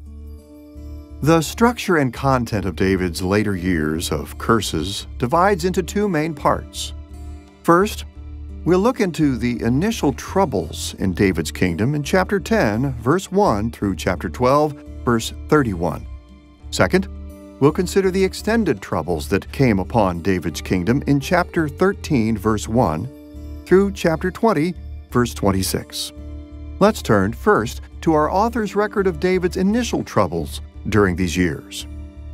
The structure and content of David's later years of curses divides into two main parts. First, we'll look into the initial troubles in David's kingdom in chapter ten, verse one through chapter twelve, verse thirty-one. Second, we'll consider the extended troubles that came upon David's kingdom in chapter thirteen, verse one through chapter twenty, verse twenty-six. Let's turn first to our author's record of David's initial troubles during these years.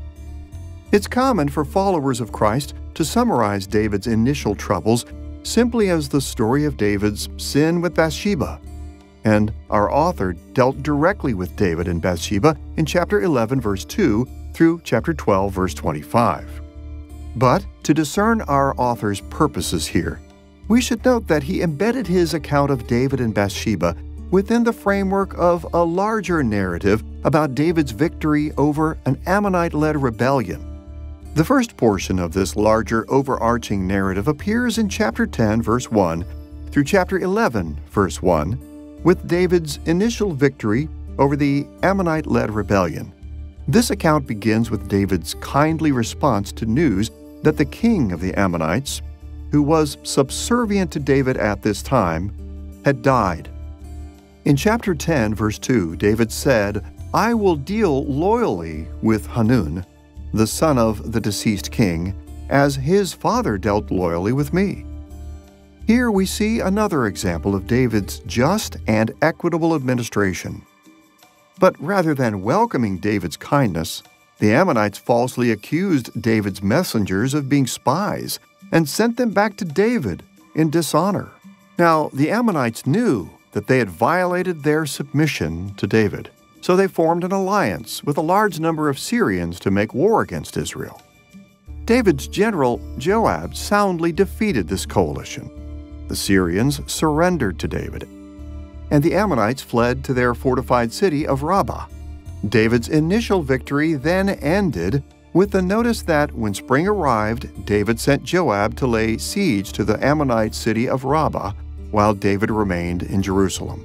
It's common for followers of Christ to summarize David's initial troubles simply as the story of David's sin with Bathsheba. And our author dealt directly with David and Bathsheba in chapter eleven, verse two through chapter twelve, verse twenty-five. But to discern our author's purposes here, we should note that he embedded his account of David and Bathsheba within the framework of a larger narrative about David's victory over an Ammonite-led rebellion. The first portion of this larger overarching narrative appears in chapter ten, verse one through chapter eleven, verse one, with David's initial victory over the Ammonite-led rebellion. This account begins with David's kindly response to news that the king of the Ammonites, who was subservient to David at this time, had died. In chapter ten, verse two, David said, "I will deal loyally with Hanun, the son of the deceased king, as his father dealt loyally with me." Here we see another example of David's just and equitable administration. But rather than welcoming David's kindness, the Ammonites falsely accused David's messengers of being spies and sent them back to David in dishonor. Now, the Ammonites knew that they had violated their submission to David, so they formed an alliance with a large number of Syrians to make war against Israel. David's general, Joab, soundly defeated this coalition. The Syrians surrendered to David, and the Ammonites fled to their fortified city of Rabbah. David's initial victory then ended with the notice that when spring arrived, David sent Joab to lay siege to the Ammonite city of Rabbah, while David remained in Jerusalem.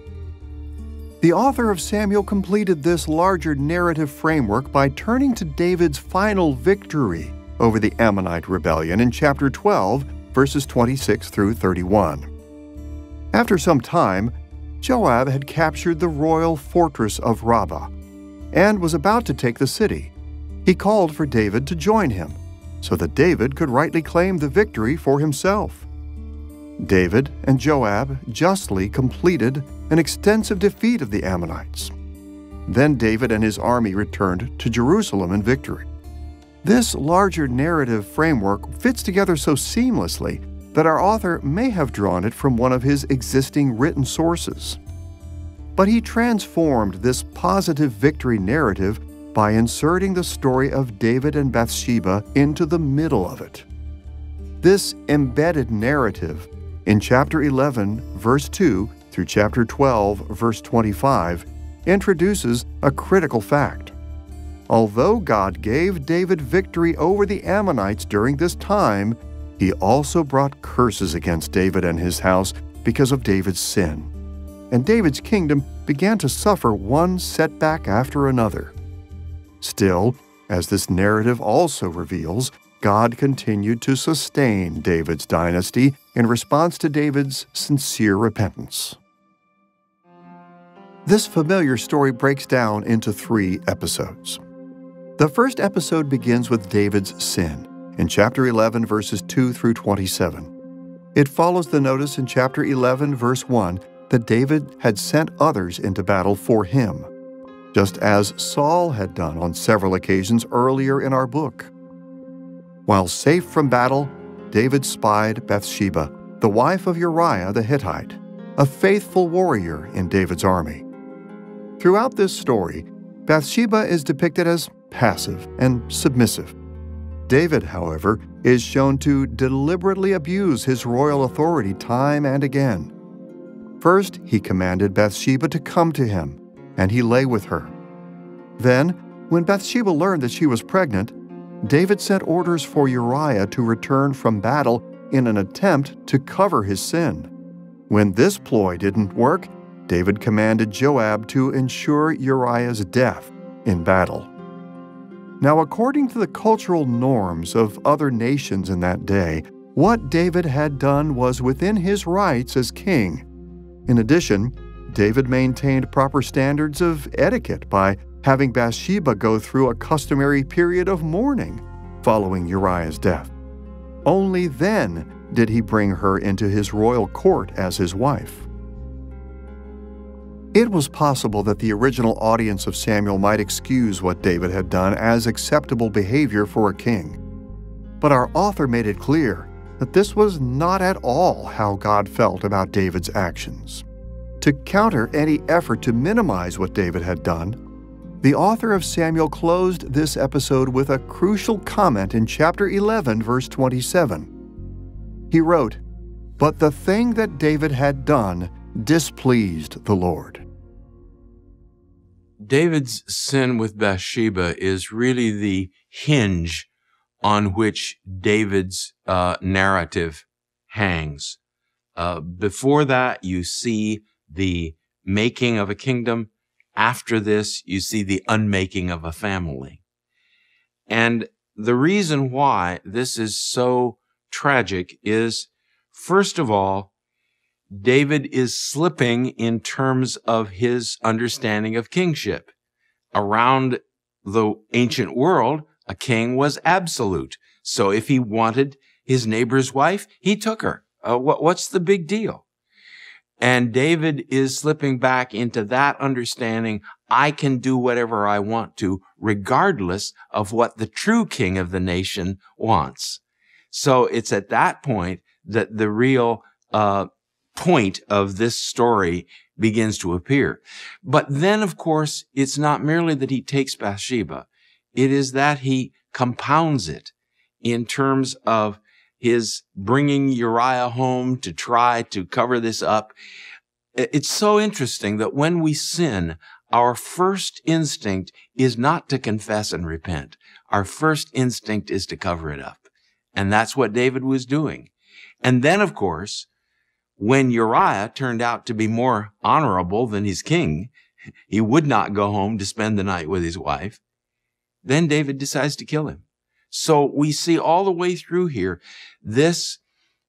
The author of Samuel completed this larger narrative framework by turning to David's final victory over the Ammonite rebellion in chapter twelve, verses twenty-six through thirty-one. After some time, Joab had captured the royal fortress of Rabbah and was about to take the city. He called for David to join him so that David could rightly claim the victory for himself. David and Joab justly completed an extensive defeat of the Ammonites. Then David and his army returned to Jerusalem in victory. This larger narrative framework fits together so seamlessly that our author may have drawn it from one of his existing written sources. But he transformed this positive victory narrative by inserting the story of David and Bathsheba into the middle of it. This embedded narrative in chapter eleven, verse two, through chapter twelve, verse twenty-five, introduces a critical fact. Although God gave David victory over the Ammonites during this time, he also brought curses against David and his house because of David's sin. And David's kingdom began to suffer one setback after another. Still, as this narrative also reveals, God continued to sustain David's dynasty in response to David's sincere repentance. This familiar story breaks down into three episodes. The first episode begins with David's sin in chapter eleven, verses two through twenty-seven. It follows the notice in chapter eleven, verse one, that David had sent others into battle for him, just as Saul had done on several occasions earlier in our book. While safe from battle, David spied Bathsheba, the wife of Uriah the Hittite, a faithful warrior in David's army. Throughout this story, Bathsheba is depicted as passive and submissive. David, however, is shown to deliberately abuse his royal authority time and again. First, he commanded Bathsheba to come to him, and he lay with her. Then, when Bathsheba learned that she was pregnant, David sent orders for Uriah to return from battle in an attempt to cover his sin. When this ploy didn't work, David commanded Joab to ensure Uriah's death in battle. Now, according to the cultural norms of other nations in that day, what David had done was within his rights as king. In addition, David maintained proper standards of etiquette by having Bathsheba go through a customary period of mourning following Uriah's death. Only then did he bring her into his royal court as his wife. It was possible that the original audience of Samuel might excuse what David had done as acceptable behavior for a king. But our author made it clear that this was not at all how God felt about David's actions. To counter any effort to minimize what David had done, the author of Samuel closed this episode with a crucial comment in chapter eleven, verse twenty-seven. He wrote, "But the thing that David had done displeased the Lord." David's sin with Bathsheba is really the hinge on which David's uh, narrative hangs. Uh, before that, you see the making of a kingdom. After this, you see the unmaking of a family. And the reason why this is so tragic is, first of all, David is slipping in terms of his understanding of kingship. Around the ancient world, a king was absolute. So if he wanted his neighbor's wife, he took her. Uh, what, what's the big deal? And David is slipping back into that understanding. I can do whatever I want to, regardless of what the true king of the nation wants. So it's at that point that the real uh, point of this story begins to appear. But then, of course, it's not merely that he takes Bathsheba. It is that he compounds it in terms of his bringing Uriah home to try to cover this up. It's so interesting that when we sin, our first instinct is not to confess and repent. Our first instinct is to cover it up. And that's what David was doing. And then, of course, when Uriah turned out to be more honorable than his king, he would not go home to spend the night with his wife. Then David decides to kill him. So we see all the way through here this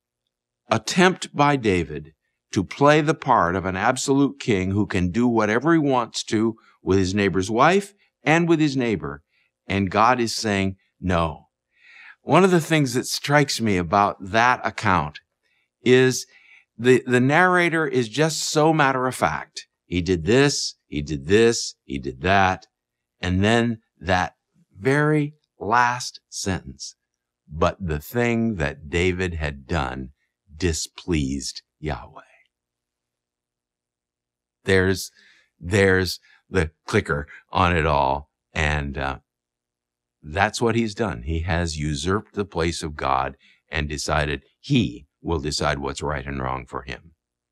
attempt by David to play the part of an absolute king who can do whatever he wants to with his neighbor's wife and with his neighbor. And God is saying, no. One of the things that strikes me about that account is the, the narrator is just so matter of fact. He did this, he did this, he did that. And then that very last sentence, but the thing that David had done displeased Yahweh. There's, there's the clicker on it all. And uh, that's what he's done. He has usurped the place of God and decided he will decide what's right and wrong for him.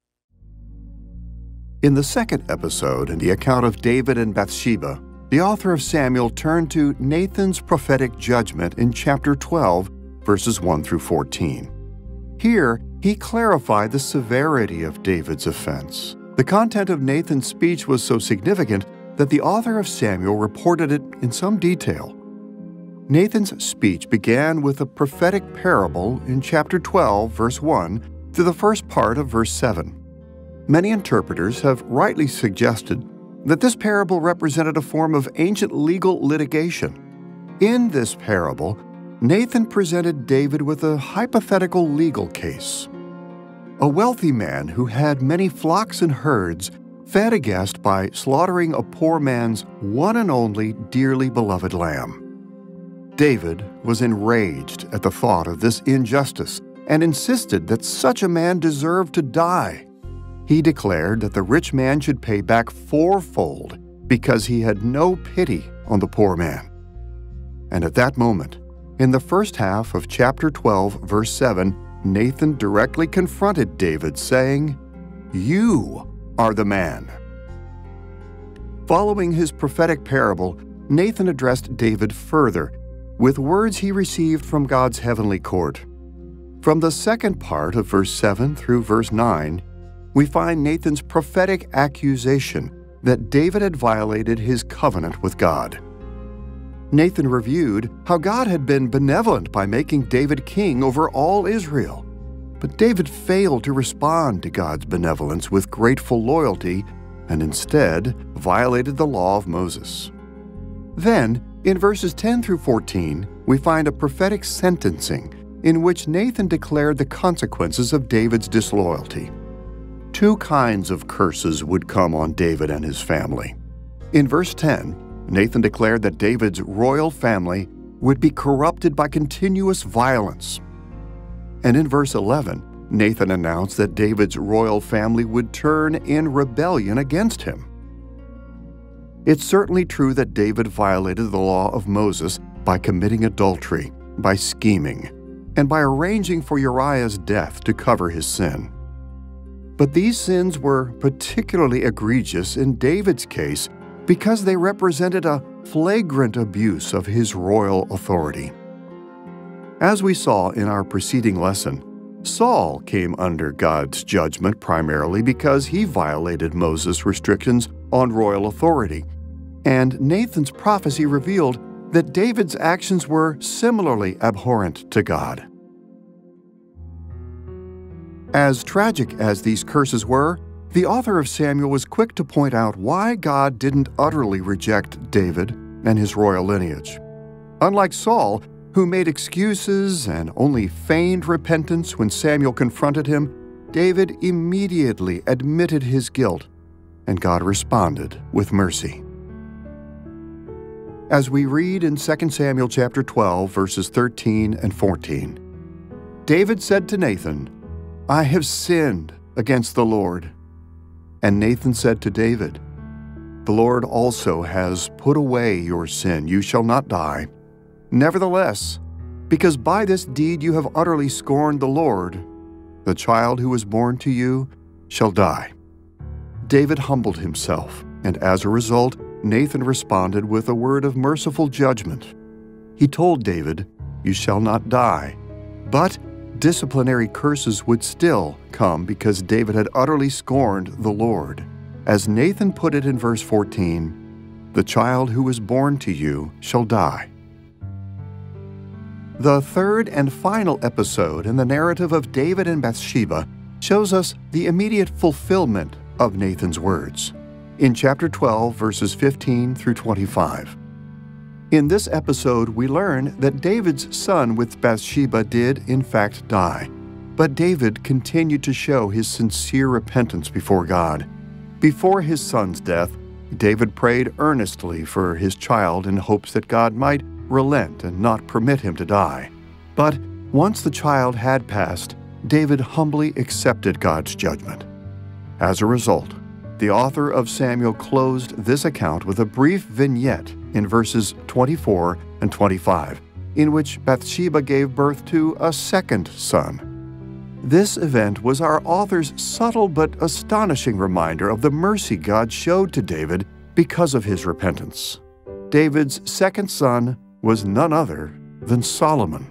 In the second episode, in the account of David and Bathsheba, the author of Samuel turned to Nathan's prophetic judgment in chapter twelve, verses one through fourteen. Here, he clarified the severity of David's offense. The content of Nathan's speech was so significant that the author of Samuel reported it in some detail. Nathan's speech began with a prophetic parable in chapter twelve, verse one, through the first part of verse seven. Many interpreters have rightly suggested that this parable represented a form of ancient legal litigation. In this parable, Nathan presented David with a hypothetical legal case. A wealthy man who had many flocks and herds fed a guest by slaughtering a poor man's one and only dearly beloved lamb. David was enraged at the thought of this injustice and insisted that such a man deserved to die. He declared that the rich man should pay back fourfold because he had no pity on the poor man. And at that moment, in the first half of chapter twelve, verse seven, Nathan directly confronted David, saying, "You are the man." Following his prophetic parable, Nathan addressed David further with words he received from God's heavenly court. From the second part of verse seven through verse nine, we find Nathan's prophetic accusation that David had violated his covenant with God. Nathan reviewed how God had been benevolent by making David king over all Israel. But David failed to respond to God's benevolence with grateful loyalty and instead violated the law of Moses. Then, in verses ten through fourteen, we find a prophetic sentencing in which Nathan declared the consequences of David's disloyalty. Two kinds of curses would come on David and his family. In verse ten, Nathan declared that David's royal family would be corrupted by continuous violence. And in verse eleven, Nathan announced that David's royal family would turn in rebellion against him. It's certainly true that David violated the law of Moses by committing adultery, by scheming, and by arranging for Uriah's death to cover his sin. But these sins were particularly egregious in David's case because they represented a flagrant abuse of his royal authority. As we saw in our preceding lesson, Saul came under God's judgment primarily because he violated Moses' restrictions on royal authority, and Nathan's prophecy revealed that David's actions were similarly abhorrent to God. As tragic as these curses were, the author of Samuel was quick to point out why God didn't utterly reject David and his royal lineage. Unlike Saul, who made excuses and only feigned repentance when Samuel confronted him, David immediately admitted his guilt, and God responded with mercy. As we read in Second Samuel chapter twelve, verses thirteen and fourteen, David said to Nathan, "I have sinned against the Lord." And Nathan said to David, "The Lord also has put away your sin. You shall not die. Nevertheless, because by this deed you have utterly scorned the Lord, the child who was born to you shall die." David humbled himself, and as a result, Nathan responded with a word of merciful judgment. He told David, "You shall not die." But disciplinary curses would still come because David had utterly scorned the Lord. As Nathan put it in verse fourteen, "The child who was born to you shall die." The third and final episode in the narrative of David and Bathsheba shows us the immediate fulfillment of Nathan's words. In chapter twelve, verses fifteen through twenty-five. In this episode, we learn that David's son with Bathsheba did, in fact, die. But David continued to show his sincere repentance before God. Before his son's death, David prayed earnestly for his child in hopes that God might relent and not permit him to die. But once the child had passed, David humbly accepted God's judgment. As a result, the author of Samuel closed this account with a brief vignette in verses twenty-four and twenty-five, in which Bathsheba gave birth to a second son. This event was our author's subtle but astonishing reminder of the mercy God showed to David because of his repentance. David's second son was none other than Solomon.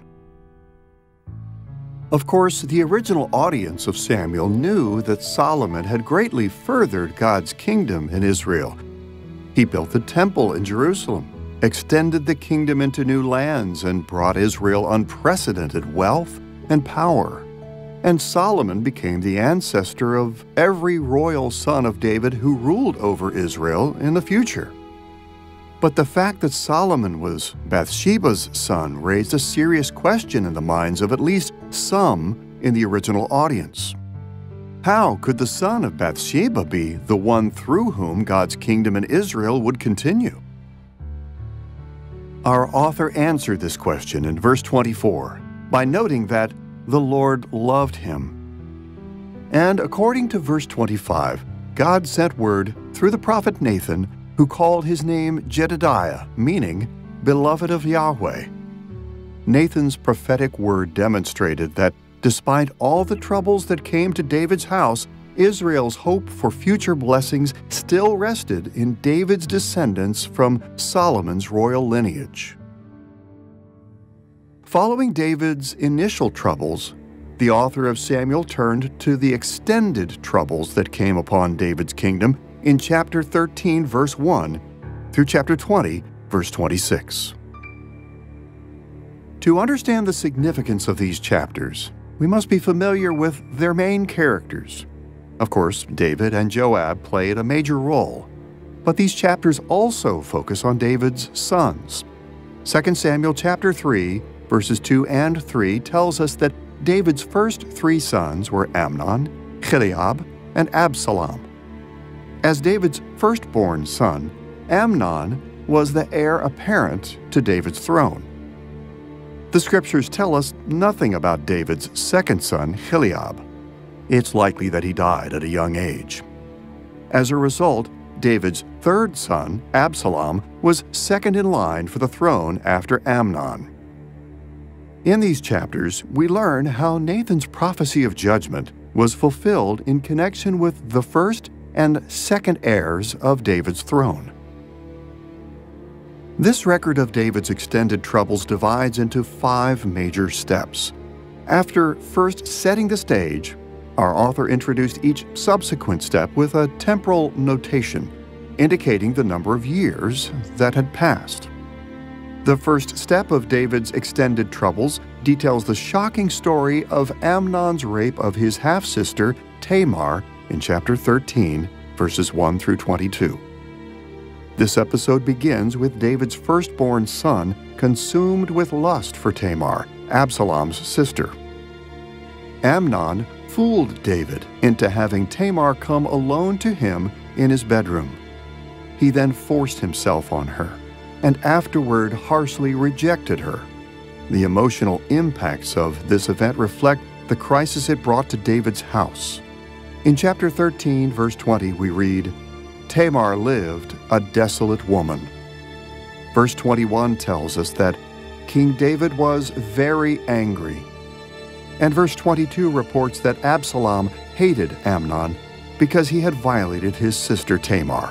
Of course, the original audience of Samuel knew that Solomon had greatly furthered God's kingdom in Israel. He built the temple in Jerusalem, extended the kingdom into new lands, and brought Israel unprecedented wealth and power. And Solomon became the ancestor of every royal son of David who ruled over Israel in the future. But the fact that Solomon was Bathsheba's son raised a serious question in the minds of at least some in the original audience. How could the son of Bathsheba be the one through whom God's kingdom in Israel would continue? Our author answered this question in verse twenty-four by noting that the Lord loved him. And according to verse twenty-five, God sent word through the prophet Nathan, who called his name Jedediah, meaning beloved of Yahweh. Nathan's prophetic word demonstrated that despite all the troubles that came to David's house, Israel's hope for future blessings still rested in David's descendants from Solomon's royal lineage. Following David's initial troubles, the author of Samuel turned to the extended troubles that came upon David's kingdom in chapter thirteen, verse one, through chapter twenty, verse twenty-six. To understand the significance of these chapters, we must be familiar with their main characters. Of course, David and Joab played a major role, but these chapters also focus on David's sons. Second Samuel chapter three, verses two and three tells us that David's first three sons were Amnon, Chileab, and Absalom. As David's firstborn son, Amnon was the heir apparent to David's throne. The scriptures tell us nothing about David's second son, Chileab. It's likely that he died at a young age. As a result, David's third son, Absalom, was second in line for the throne after Amnon. In these chapters, we learn how Nathan's prophecy of judgment was fulfilled in connection with the first and second heirs of David's throne. This record of David's extended troubles divides into five major steps. After first setting the stage, our author introduced each subsequent step with a temporal notation, indicating the number of years that had passed. The first step of David's extended troubles details the shocking story of Amnon's rape of his half-sister, Tamar, in chapter thirteen, verses one through twenty-two. This episode begins with David's firstborn son consumed with lust for Tamar, Absalom's sister. Amnon fooled David into having Tamar come alone to him in his bedroom. He then forced himself on her, and afterward harshly rejected her. The emotional impacts of this event reflect the crisis it brought to David's house. In chapter thirteen, verse twenty, we read, Tamar lived a desolate woman. Verse twenty-one tells us that King David was very angry. And verse twenty-two reports that Absalom hated Amnon because he had violated his sister Tamar.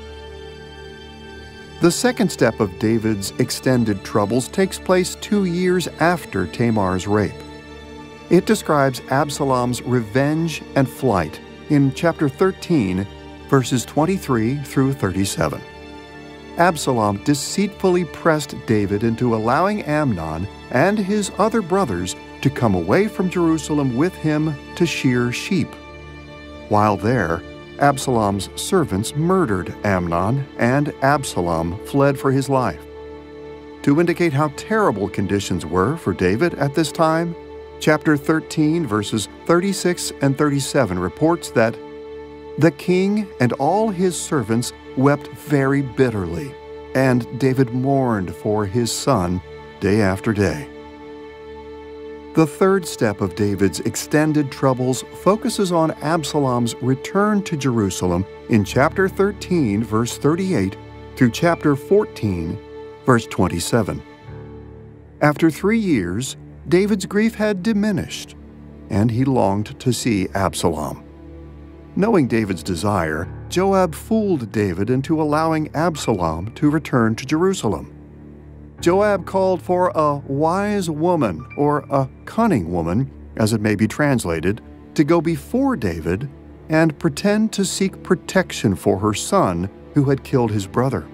The second step of David's extended troubles takes place two years after Tamar's rape. It describes Absalom's revenge and flight in chapter thirteen, verses twenty-three through thirty-seven. Absalom deceitfully pressed David into allowing Amnon and his other brothers to come away from Jerusalem with him to shear sheep. While there, Absalom's servants murdered Amnon, and Absalom fled for his life. To indicate how terrible conditions were for David at this time, chapter thirteen, verses thirty-six and thirty-seven reports that the king and all his servants wept very bitterly, and David mourned for his son day after day. The third step of David's extended troubles focuses on Absalom's return to Jerusalem in chapter thirteen, verse thirty-eight, through chapter fourteen, verse twenty-seven. After three years, David's grief had diminished, and he longed to see Absalom. Knowing David's desire, Joab fooled David into allowing Absalom to return to Jerusalem. Joab called for a wise woman, or a cunning woman, as it may be translated, to go before David and pretend to seek protection for her son who had killed his brother.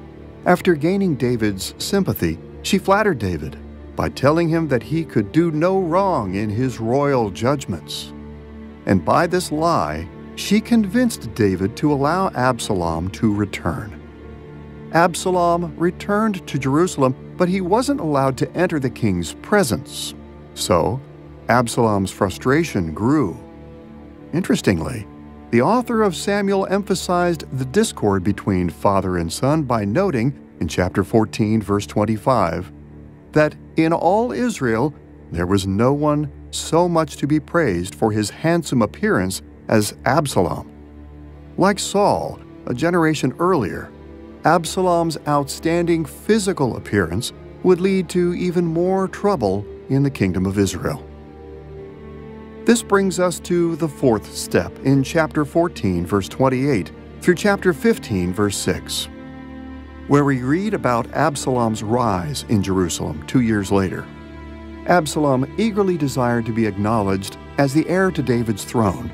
After gaining David's sympathy, she flattered David by telling him that he could do no wrong in his royal judgments. And by this lie, she convinced David to allow Absalom to return. Absalom returned to Jerusalem, but he wasn't allowed to enter the king's presence. So, Absalom's frustration grew. Interestingly, the author of Samuel emphasized the discord between father and son by noting in chapter fourteen, verse twenty-five, that in all Israel there was no one so much to be praised for his handsome appearance as Absalom. Like Saul, a generation earlier, Absalom's outstanding physical appearance would lead to even more trouble in the kingdom of Israel. This brings us to the fourth step in chapter fourteen, verse twenty-eight, through chapter fifteen, verse six, where we read about Absalom's rise in Jerusalem two years later. Absalom eagerly desired to be acknowledged as the heir to David's throne.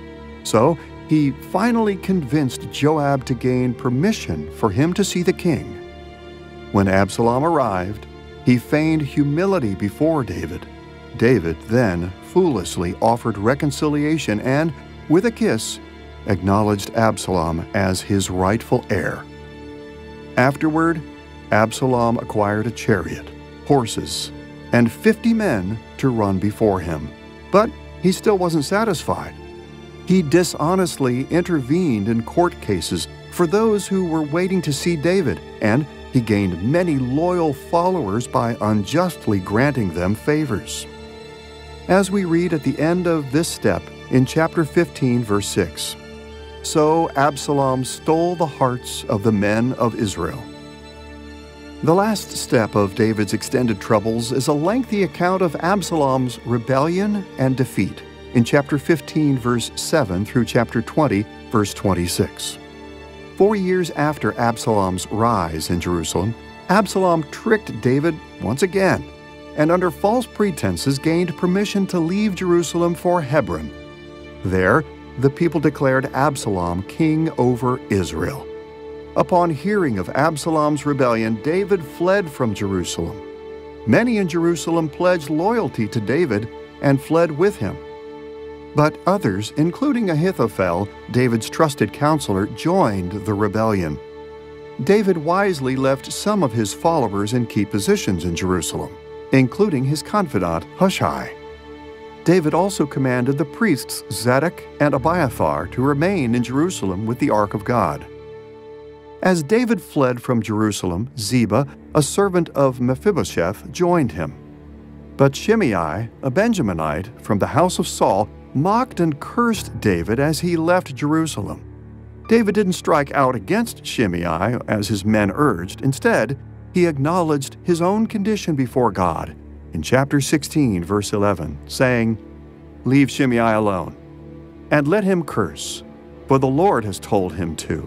So he finally convinced Joab to gain permission for him to see the king. When Absalom arrived, he feigned humility before David. David then foolishly offered reconciliation and, with a kiss, acknowledged Absalom as his rightful heir. Afterward, Absalom acquired a chariot, horses, and fifty men to run before him. But he still wasn't satisfied. He dishonestly intervened in court cases for those who were waiting to see David, and he gained many loyal followers by unjustly granting them favors. As we read at the end of this step in chapter fifteen, verse six, so Absalom stole the hearts of the men of Israel. The last step of David's extended troubles is a lengthy account of Absalom's rebellion and defeat in chapter fifteen, verse seven through chapter twenty, verse twenty-six. Four years after Absalom's rise in Jerusalem, Absalom tricked David once again, and under false pretenses gained permission to leave Jerusalem for Hebron. There, the people declared Absalom king over Israel. Upon hearing of Absalom's rebellion, David fled from Jerusalem. Many in Jerusalem pledged loyalty to David and fled with him. But others, including Ahithophel, David's trusted counselor, joined the rebellion. David wisely left some of his followers in key positions in Jerusalem, including his confidant Hushai. David also commanded the priests Zadok and Abiathar to remain in Jerusalem with the Ark of God. As David fled from Jerusalem, Ziba, a servant of Mephibosheth, joined him. But Shimei, a Benjaminite from the house of Saul, mocked and cursed David as he left Jerusalem. David didn't strike out against Shimei as his men urged. Instead, he acknowledged his own condition before God in chapter sixteen, verse eleven, saying, "Leave Shimei alone, and let him curse, for the Lord has told him to."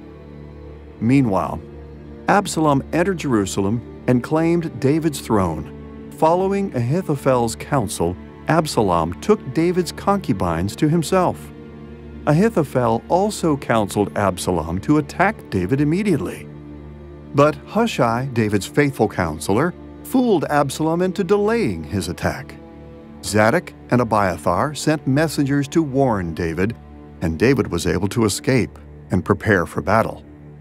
Meanwhile, Absalom entered Jerusalem and claimed David's throne. Following Ahithophel's counsel, Absalom took David's concubines to himself. Ahithophel also counseled Absalom to attack David immediately. But Hushai, David's faithful counselor, fooled Absalom into delaying his attack. Zadok and Abiathar sent messengers to warn David, and David was able to escape and prepare for battle.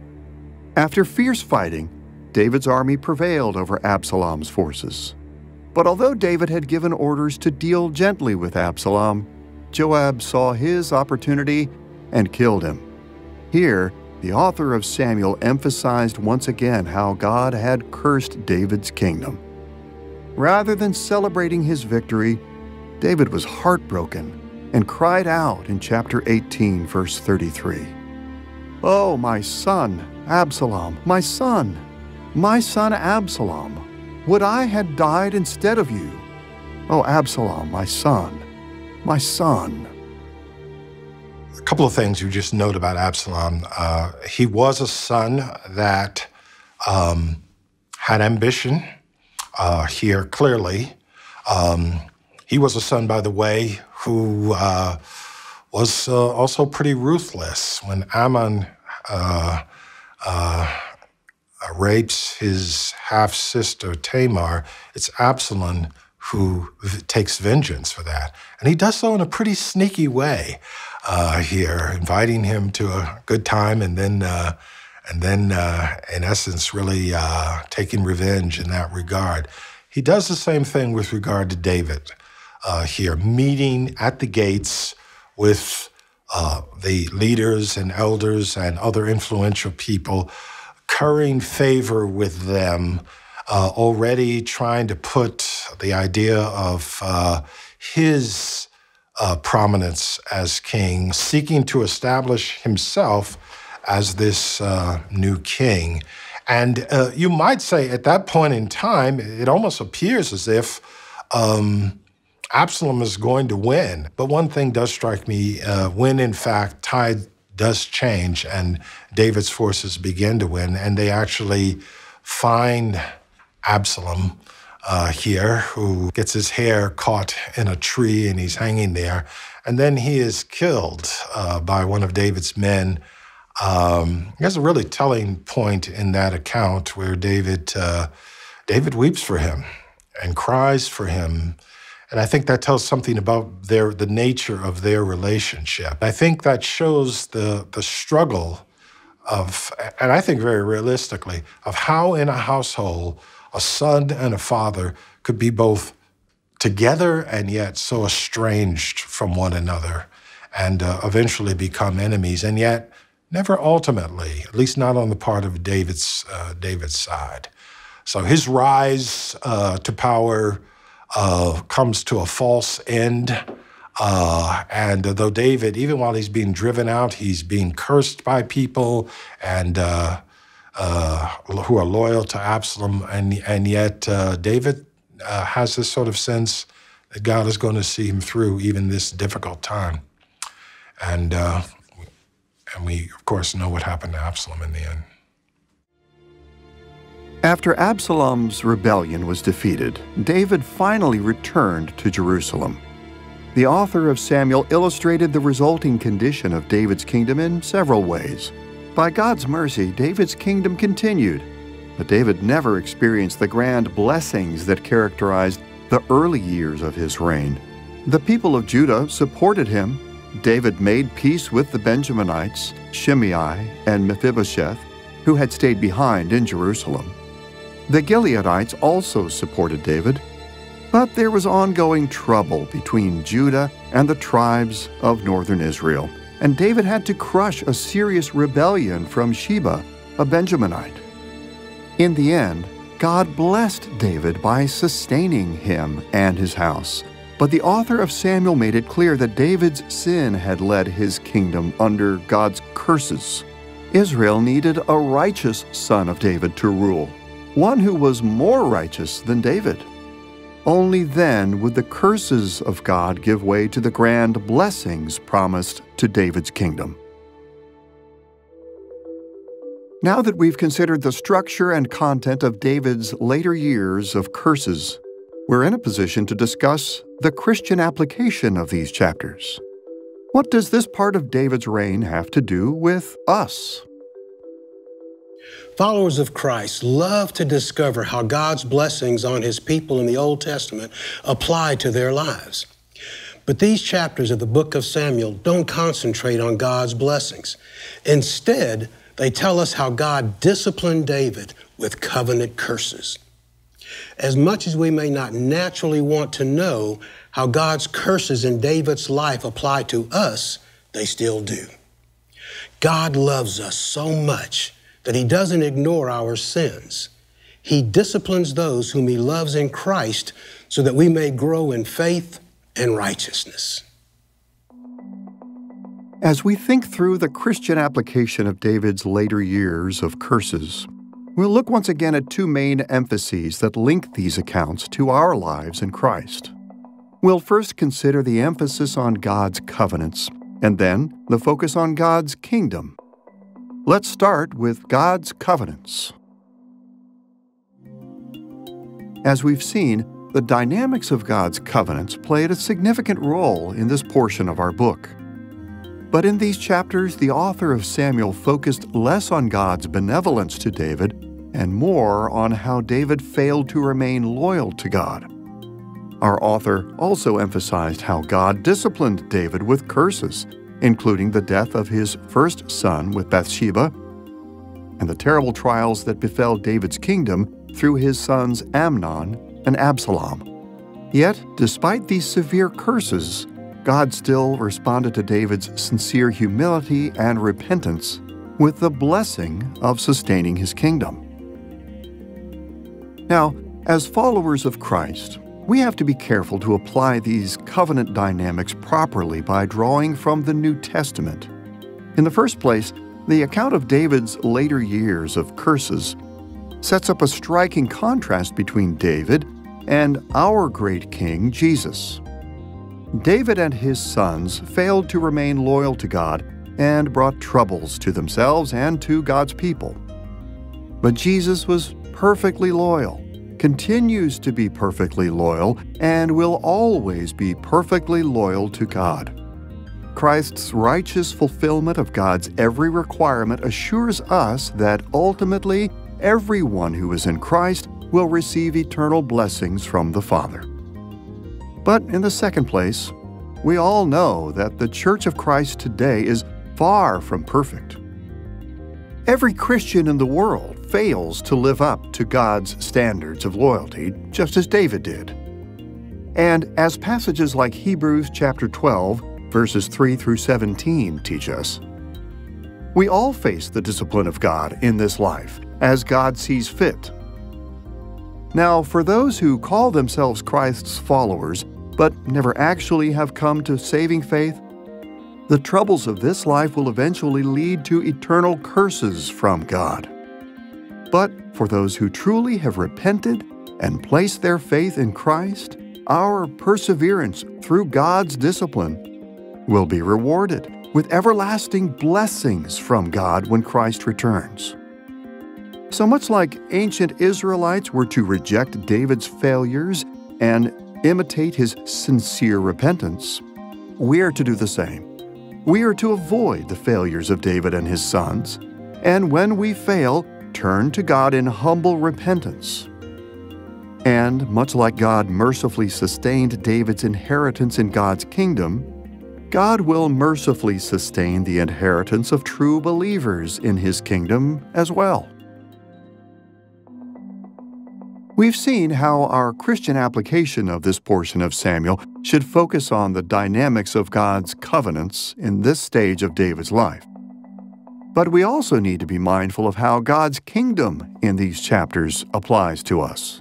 After fierce fighting, David's army prevailed over Absalom's forces. But although David had given orders to deal gently with Absalom, Joab saw his opportunity and killed him. Here, the author of Samuel emphasized once again how God had cursed David's kingdom. Rather than celebrating his victory, David was heartbroken and cried out in chapter eighteen, verse thirty-three, "Oh, my son, Absalom, my son, my son Absalom, would I had died instead of you. Oh, Absalom, my son, my son." A couple of things you just note about Absalom. Uh, he was a son that um, had ambition uh, here clearly. Um, he was a son, by the way, who uh, was uh, also pretty ruthless. When Ammon uh, uh, uh, rapes his half-sister Tamar, it's Absalom who v- takes vengeance for that. And he does so in a pretty sneaky way uh, here, inviting him to a good time and then, uh, and then uh, in essence, really uh, taking revenge in that regard. He does the same thing with regard to David uh, here, meeting at the gates with uh, the leaders and elders and other influential people, currying favor with them, uh, already trying to put the idea of uh, his uh, prominence as king, seeking to establish himself as this uh, new king. And uh, you might say at that point in time, it almost appears as if um, Absalom is going to win. But one thing does strike me, uh, when in fact tide does change and David's forces begin to win, and they actually find Absalom uh, here, who gets his hair caught in a tree and he's hanging there. And then he is killed uh, by one of David's men. Um, there's a really telling point in that account where David, uh, David weeps for him and cries for him. And I think that tells something about their the nature of their relationship. I think that shows the the struggle of, and I think very realistically, of how in a household a son and a father could be both together and yet so estranged from one another and uh, eventually become enemies, and yet never ultimately, at least not on the part of David's, uh, David's side. So his rise uh, to power uh, comes to a false end. Uh, and though David, even while he's being driven out, he's being cursed by people and uh, uh, who are loyal to Absalom, and, and yet uh, David uh, has this sort of sense that God is going to see him through even this difficult time. And uh, And we, of course, know what happened to Absalom in the end. After Absalom's rebellion was defeated, David finally returned to Jerusalem. The author of Samuel illustrated the resulting condition of David's kingdom in several ways. By God's mercy, David's kingdom continued, but David never experienced the grand blessings that characterized the early years of his reign. The people of Judah supported him. David made peace with the Benjaminites, Shimei and Mephibosheth, who had stayed behind in Jerusalem. The Gileadites also supported David, but there was ongoing trouble between Judah and the tribes of northern Israel, and David had to crush a serious rebellion from Sheba, a Benjaminite. In the end, God blessed David by sustaining him and his house. But the author of Samuel made it clear that David's sin had led his kingdom under God's curses. Israel needed a righteous son of David to rule, one who was more righteous than David. Only then would the curses of God give way to the grand blessings promised to David's kingdom. Now that we've considered the structure and content of David's later years of curses, we're in a position to discuss the Christian application of these chapters. What does this part of David's reign have to do with us? Followers of Christ love to discover how God's blessings on his people in the Old Testament apply to their lives. But these chapters of the book of Samuel don't concentrate on God's blessings. Instead, they tell us how God disciplined David with covenant curses. As much as we may not naturally want to know how God's curses in David's life apply to us, they still do. God loves us so much that he doesn't ignore our sins. He disciplines those whom he loves in Christ so that we may grow in faith and righteousness. As we think through the Christian application of David's later years of curses, we'll look once again at two main emphases that link these accounts to our lives in Christ. We'll first consider the emphasis on God's covenants, and then the focus on God's kingdom. Let's start with God's covenants. As we've seen, the dynamics of God's covenants played a significant role in this portion of our book. But in these chapters, the author of Samuel focused less on God's benevolence to David and more on how David failed to remain loyal to God. Our author also emphasized how God disciplined David with curses, including the death of his first son with Bathsheba, and the terrible trials that befell David's kingdom through his sons Amnon and Absalom. Yet, despite these severe curses, God still responded to David's sincere humility and repentance with the blessing of sustaining his kingdom. Now, as followers of Christ, we have to be careful to apply these covenant dynamics properly by drawing from the New Testament. In the first place, the account of David's later years of curses sets up a striking contrast between David and our great King, Jesus. David and his sons failed to remain loyal to God and brought troubles to themselves and to God's people. But Jesus was perfectly loyal, continues to be perfectly loyal, and will always be perfectly loyal to God. Christ's righteous fulfillment of God's every requirement assures us that ultimately everyone who is in Christ will receive eternal blessings from the Father. But in the second place, we all know that the Church of Christ today is far from perfect. Every Christian in the world fails to live up to God's standards of loyalty, just as David did. And as passages like Hebrews chapter twelve, verses three through seventeen teach us, we all face the discipline of God in this life, as God sees fit. Now, for those who call themselves Christ's followers, but never actually have come to saving faith, the troubles of this life will eventually lead to eternal curses from God. But for those who truly have repented and placed their faith in Christ, our perseverance through God's discipline will be rewarded with everlasting blessings from God when Christ returns. So much like ancient Israelites were to reject David's failures and imitate his sincere repentance, we are to do the same. We are to avoid the failures of David and his sons, and when we fail, turn to God in humble repentance. And much like God mercifully sustained David's inheritance in God's kingdom, God will mercifully sustain the inheritance of true believers in His kingdom as well. We've seen how our Christian application of this portion of Samuel should focus on the dynamics of God's covenants in this stage of David's life. But we also need to be mindful of how God's kingdom in these chapters applies to us.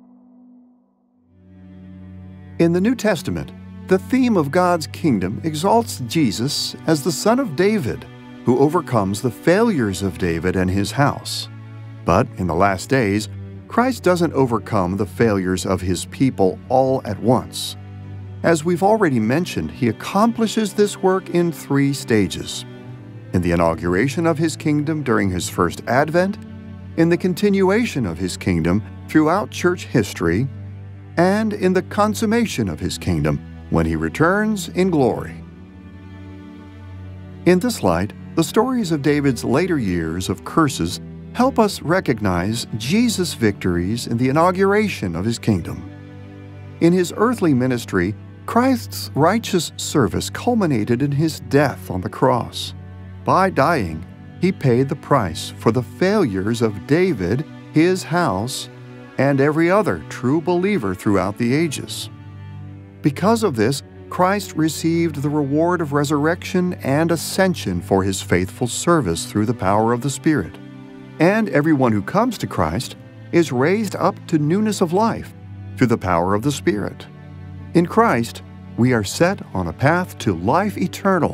In the New Testament, the theme of God's kingdom exalts Jesus as the Son of David, who overcomes the failures of David and his house. But in the last days, Christ doesn't overcome the failures of His people all at once. As we've already mentioned, He accomplishes this work in three stages: in the inauguration of His kingdom during His first advent, in the continuation of His kingdom throughout church history, and in the consummation of His kingdom when He returns in glory. In this light, the stories of David's later years of curses help us recognize Jesus' victories in the inauguration of His kingdom. In His earthly ministry, Christ's righteous service culminated in His death on the cross. By dying, He paid the price for the failures of David, his house, and every other true believer throughout the ages. Because of this, Christ received the reward of resurrection and ascension for His faithful service through the power of the Spirit. And everyone who comes to Christ is raised up to newness of life through the power of the Spirit. In Christ, we are set on a path to life eternal.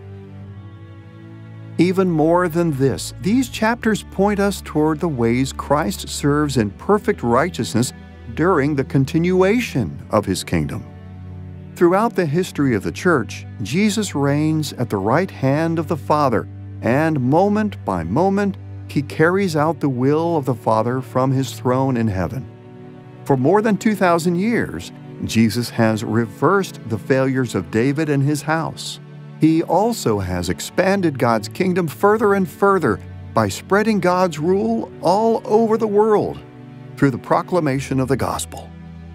Even more than this, these chapters point us toward the ways Christ serves in perfect righteousness during the continuation of His kingdom. Throughout the history of the Church, Jesus reigns at the right hand of the Father, and moment by moment, He carries out the will of the Father from His throne in heaven. For more than two thousand years, Jesus has reversed the failures of David and his house. He also has expanded God's kingdom further and further by spreading God's rule all over the world through the proclamation of the gospel.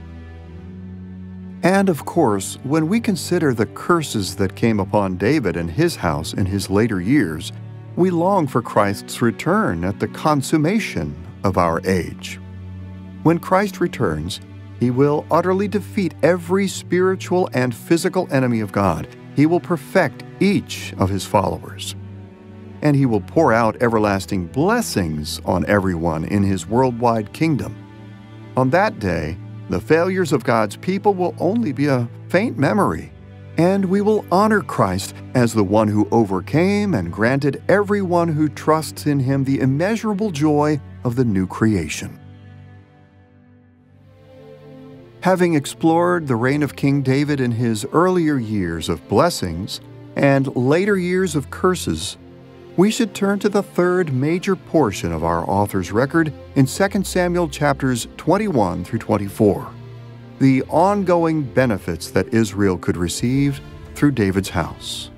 And of course, when we consider the curses that came upon David and his house in his later years, we long for Christ's return at the consummation of our age. When Christ returns, He will utterly defeat every spiritual and physical enemy of God. He will perfect each of His followers. And He will pour out everlasting blessings on everyone in His worldwide kingdom. On that day, the failures of God's people will only be a faint memory, and we will honor Christ as the one who overcame and granted everyone who trusts in Him the immeasurable joy of the new creation. Having explored the reign of King David in his earlier years of blessings and later years of curses, we should turn to the third major portion of our author's record in Second Samuel chapters twenty-one through twenty-four, the ongoing benefits that Israel could receive through David's house.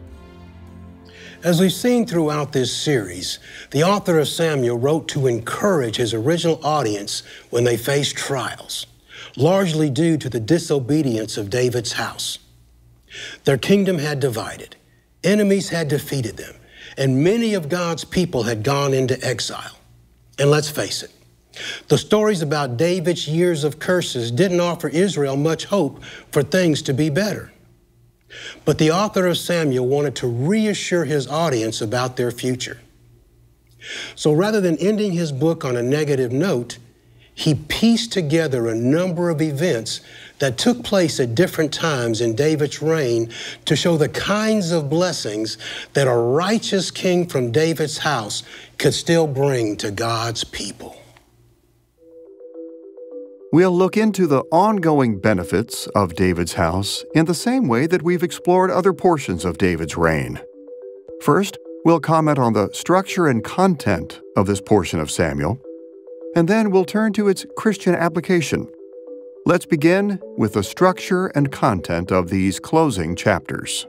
As we've seen throughout this series, the author of Samuel wrote to encourage his original audience when they faced trials, largely due to the disobedience of David's house. Their kingdom had divided, enemies had defeated them, and many of God's people had gone into exile. And let's face it, the stories about David's years of curses didn't offer Israel much hope for things to be better. But the author of Samuel wanted to reassure his audience about their future. So rather than ending his book on a negative note, he pieced together a number of events that took place at different times in David's reign to show the kinds of blessings that a righteous king from David's house could still bring to God's people. We'll look into the ongoing benefits of David's house in the same way that we've explored other portions of David's reign. First, we'll comment on the structure and content of this portion of Samuel, and then we'll turn to its Christian application. Let's begin with the structure and content of these closing chapters.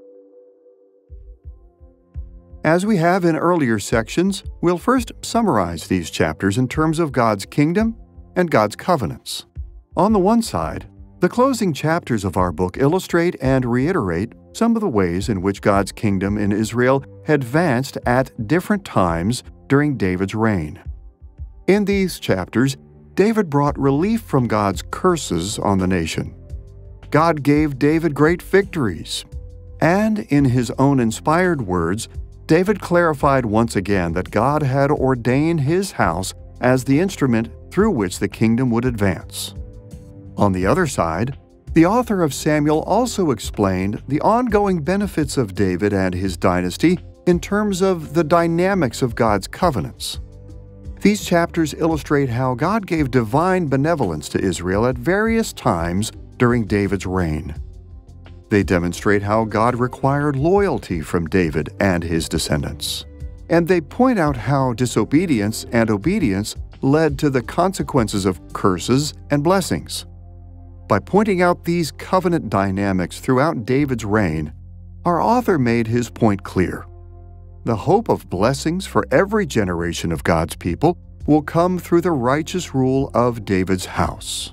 As we have in earlier sections, we'll first summarize these chapters in terms of God's kingdom and God's covenants. On the one side, the closing chapters of our book illustrate and reiterate some of the ways in which God's kingdom in Israel advanced at different times during David's reign. In these chapters, David brought relief from God's curses on the nation. God gave David great victories. And in his own inspired words, David clarified once again that God had ordained his house as the instrument through which the kingdom would advance. On the other side, the author of Samuel also explained the ongoing benefits of David and his dynasty in terms of the dynamics of God's covenants. These chapters illustrate how God gave divine benevolence to Israel at various times during David's reign. They demonstrate how God required loyalty from David and his descendants. And they point out how disobedience and obedience led to the consequences of curses and blessings. By pointing out these covenant dynamics throughout David's reign, our author made his point clear. The hope of blessings for every generation of God's people will come through the righteous rule of David's house.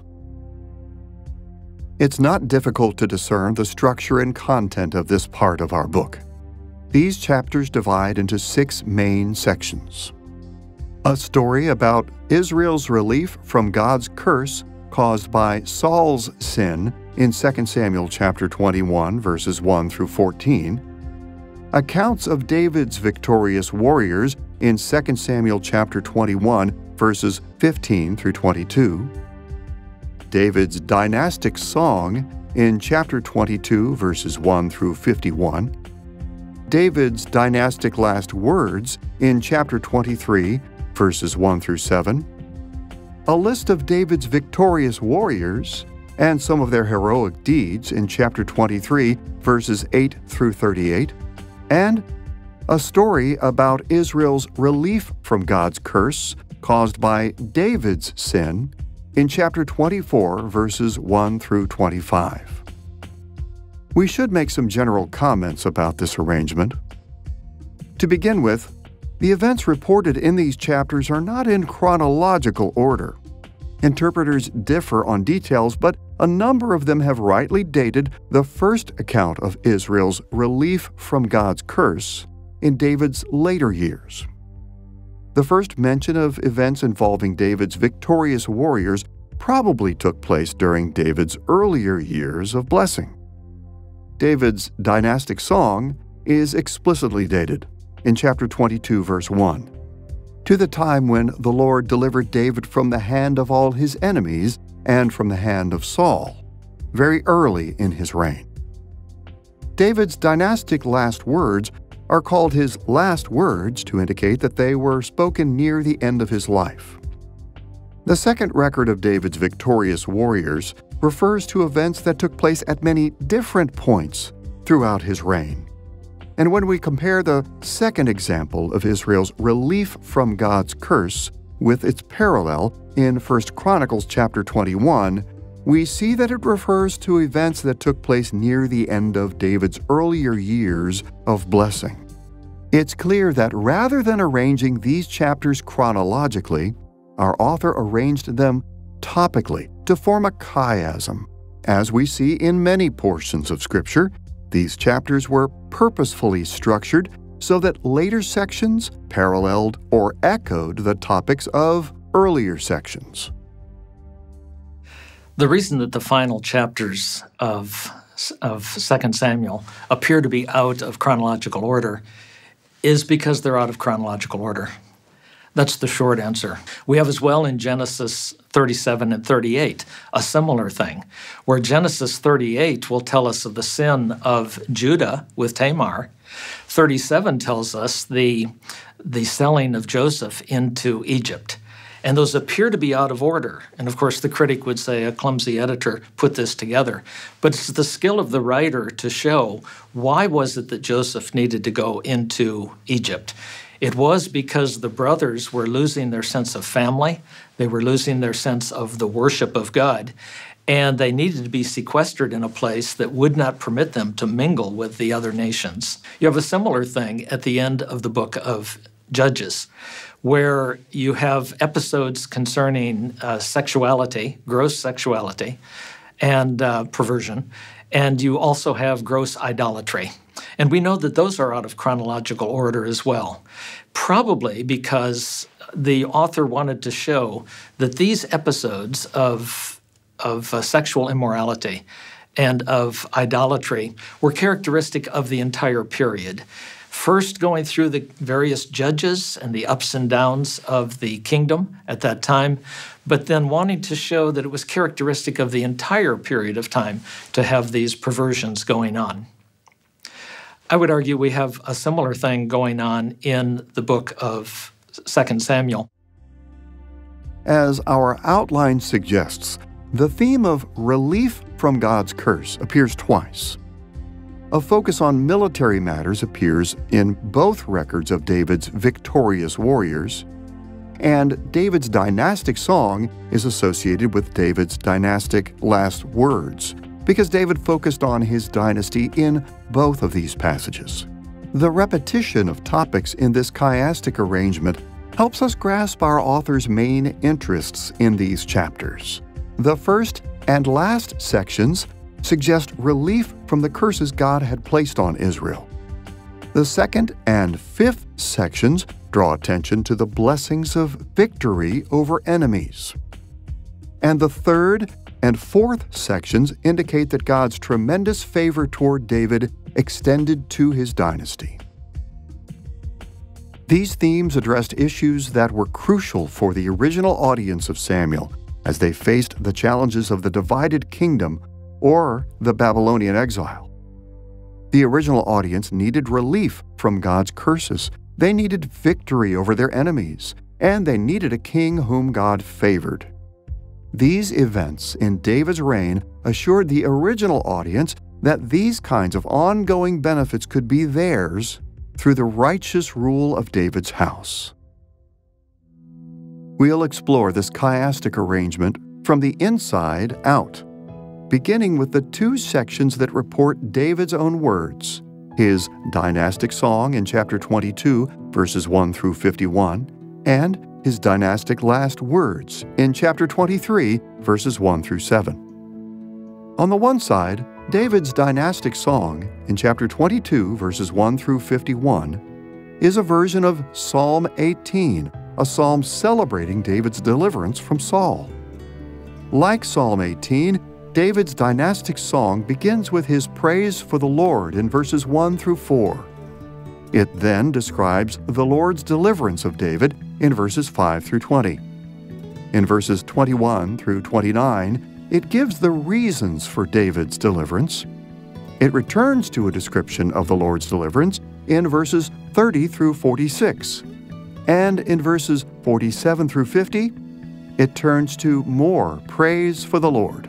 It's not difficult to discern the structure and content of this part of our book. These chapters divide into six main sections. A story about Israel's relief from God's curse caused by Saul's sin in Second Samuel chapter twenty-one, verses one through fourteen. Accounts of David's victorious warriors in Second Samuel chapter twenty-one, verses fifteen through twenty-two. David's dynastic song in chapter twenty-two, verses one through fifty-one. David's dynastic last words in chapter twenty-three, verses one through seven. A list of David's victorious warriors and some of their heroic deeds in chapter twenty-three, verses eight through thirty-eight. And a story about Israel's relief from God's curse caused by David's sin in chapter twenty-four, verses one through twenty-five. We should make some general comments about this arrangement. To begin with, The events reported in these chapters are not in chronological order. Interpreters differ on details, but a number of them have rightly dated the first account of Israel's relief from God's curse in David's later years. The first mention of events involving David's victorious warriors probably took place during David's earlier years of blessing. David's dynastic song is explicitly dated in chapter twenty-two, verse one, to the time when the Lord delivered David from the hand of all his enemies and from the hand of Saul, very early in his reign. David's dynastic last words are called his last words to indicate that they were spoken near the end of his life. The second record of David's victorious warriors refers to events that took place at many different points throughout his reign. And when we compare the second example of Israel's relief from God's curse with its parallel in First Chronicles chapter twenty-one, we see that it refers to events that took place near the end of David's earlier years of blessing. It's clear that rather than arranging these chapters chronologically, our author arranged them topically to form a chiasm. As we see in many portions of Scripture, these chapters were purposefully structured so that later sections paralleled or echoed the topics of earlier sections. The reason that the final chapters of, of Second Samuel appear to be out of chronological order is because they're out of chronological order. That's the short answer. We have as well in Genesis thirty-seven and thirty-eight a similar thing, where Genesis thirty-eight will tell us of the sin of Judah with Tamar. thirty-seven tells us the, the selling of Joseph into Egypt. And those appear to be out of order. And of course, the critic would say a clumsy editor put this together. But it's the skill of the writer to show why was it that Joseph needed to go into Egypt. It was because the brothers were losing their sense of family. They were losing their sense of the worship of God. And they needed to be sequestered in a place that would not permit them to mingle with the other nations. You have a similar thing at the end of the book of Judges, where you have episodes concerning uh, sexuality, gross sexuality, and uh, perversion, and you also have gross idolatry. And we know that those are out of chronological order as well, probably because the author wanted to show that these episodes of, of uh, sexual immorality and of idolatry were characteristic of the entire period. First going through the various judges and the ups and downs of the kingdom at that time, but then wanting to show that it was characteristic of the entire period of time to have these perversions going on. I would argue we have a similar thing going on in the book of Second Samuel. As our outline suggests, the theme of relief from God's curse appears twice. A focus on military matters appears in both records of David's victorious warriors, and David's dynastic song is associated with David's dynastic last words, because David focused on his dynasty in both of these passages. The repetition of topics in this chiastic arrangement helps us grasp our author's main interests in these chapters. The first and last sections suggest relief from the curses God had placed on Israel. The second and fifth sections draw attention to the blessings of victory over enemies. And the third and fourth sections indicate that God's tremendous favor toward David extended to his dynasty. These themes addressed issues that were crucial for the original audience of Samuel as they faced the challenges of the divided kingdom or the Babylonian exile. The original audience needed relief from God's curses. They needed victory over their enemies, and they needed a king whom God favored. These events in David's reign assured the original audience that these kinds of ongoing benefits could be theirs through the righteous rule of David's house. We'll explore this chiastic arrangement from the inside out, beginning with the two sections that report David's own words, his dynastic song in chapter twenty-two, verses one through fifty-one, and his dynastic last words in chapter twenty-three, verses one through seven. On the one side, David's dynastic song in chapter twenty-two, verses one through fifty-one, is a version of Psalm eighteen, a psalm celebrating David's deliverance from Saul. Like Psalm eighteen, David's dynastic song begins with his praise for the Lord in verses one through four. It then describes the Lord's deliverance of David in verses five through twenty. In verses twenty-one through twenty-nine, it gives the reasons for David's deliverance. It returns to a description of the Lord's deliverance in verses thirty through forty-six. And in verses forty-seven through fifty, it turns to more praise for the Lord.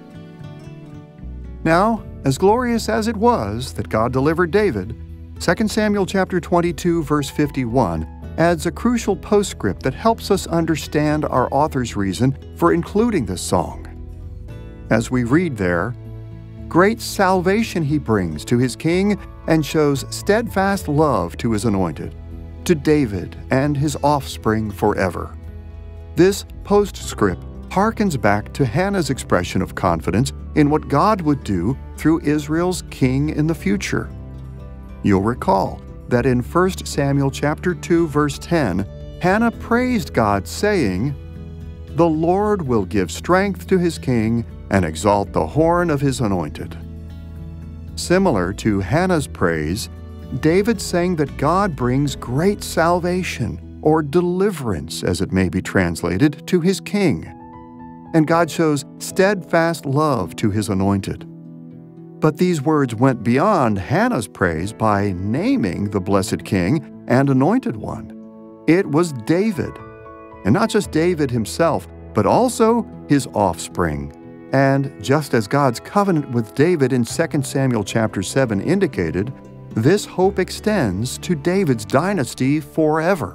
Now, as glorious as it was that God delivered David, Second Samuel chapter twenty-two, verse fifty-one adds a crucial postscript that helps us understand our author's reason for including this song. As we read there, "Great salvation he brings to his king and shows steadfast love to his anointed, to David and his offspring forever." This postscript harkens back to Hannah's expression of confidence in what God would do through Israel's king in the future. You'll recall that in First Samuel chapter two, verse ten, Hannah praised God, saying, "The Lord will give strength to his king and exalt the horn of his anointed." Similar to Hannah's praise, David sang that God brings great salvation, or deliverance as it may be translated, to his king. And God shows steadfast love to his anointed. But these words went beyond Hannah's praise by naming the blessed king and anointed one. It was David. And not just David himself, but also his offspring. And just as God's covenant with David in Second Samuel chapter seven indicated, this hope extends to David's dynasty forever.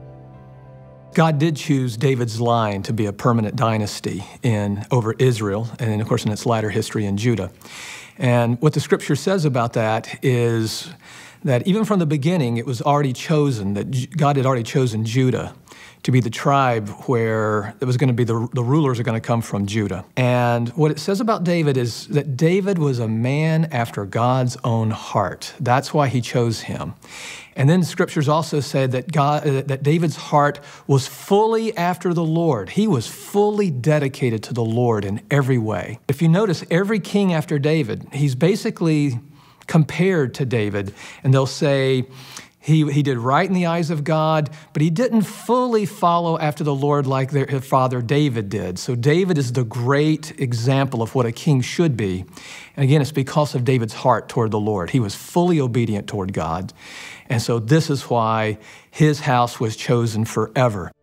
God did choose David's line to be a permanent dynasty in over Israel, and then, of course, in its latter history in Judah. And what the Scripture says about that is that even from the beginning, it was already chosen, that God had already chosen Judah to be the tribe where it was going to be the, the rulers are going to come from Judah. And what it says about David is that David was a man after God's own heart. That's why he chose him. And then scriptures also say that God, that David's heart was fully after the Lord. He was fully dedicated to the Lord in every way. If you notice, every king after David, he's basically compared to David, and they'll say, He, he did right in the eyes of God, but he didn't fully follow after the Lord like their, his father David did. So David is the great example of what a king should be. And again, it's because of David's heart toward the Lord. He was fully obedient toward God. And so this is why his house was chosen forever.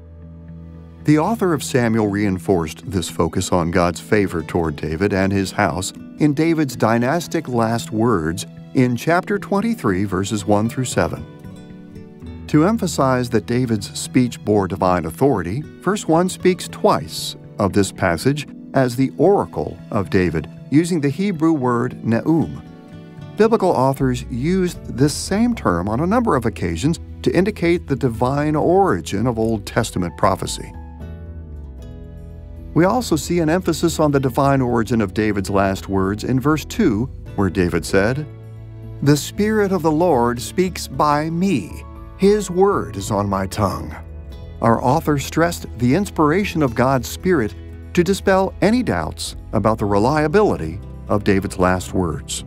The author of Samuel reinforced this focus on God's favor toward David and his house in David's dynastic last words in chapter twenty-three, verses one through seven. To emphasize that David's speech bore divine authority, verse one speaks twice of this passage as the oracle of David, using the Hebrew word ne'um. Biblical authors used this same term on a number of occasions to indicate the divine origin of Old Testament prophecy. We also see an emphasis on the divine origin of David's last words in verse two, where David said, "The Spirit of the Lord speaks by me. His word is on my tongue." Our author stressed the inspiration of God's Spirit to dispel any doubts about the reliability of David's last words.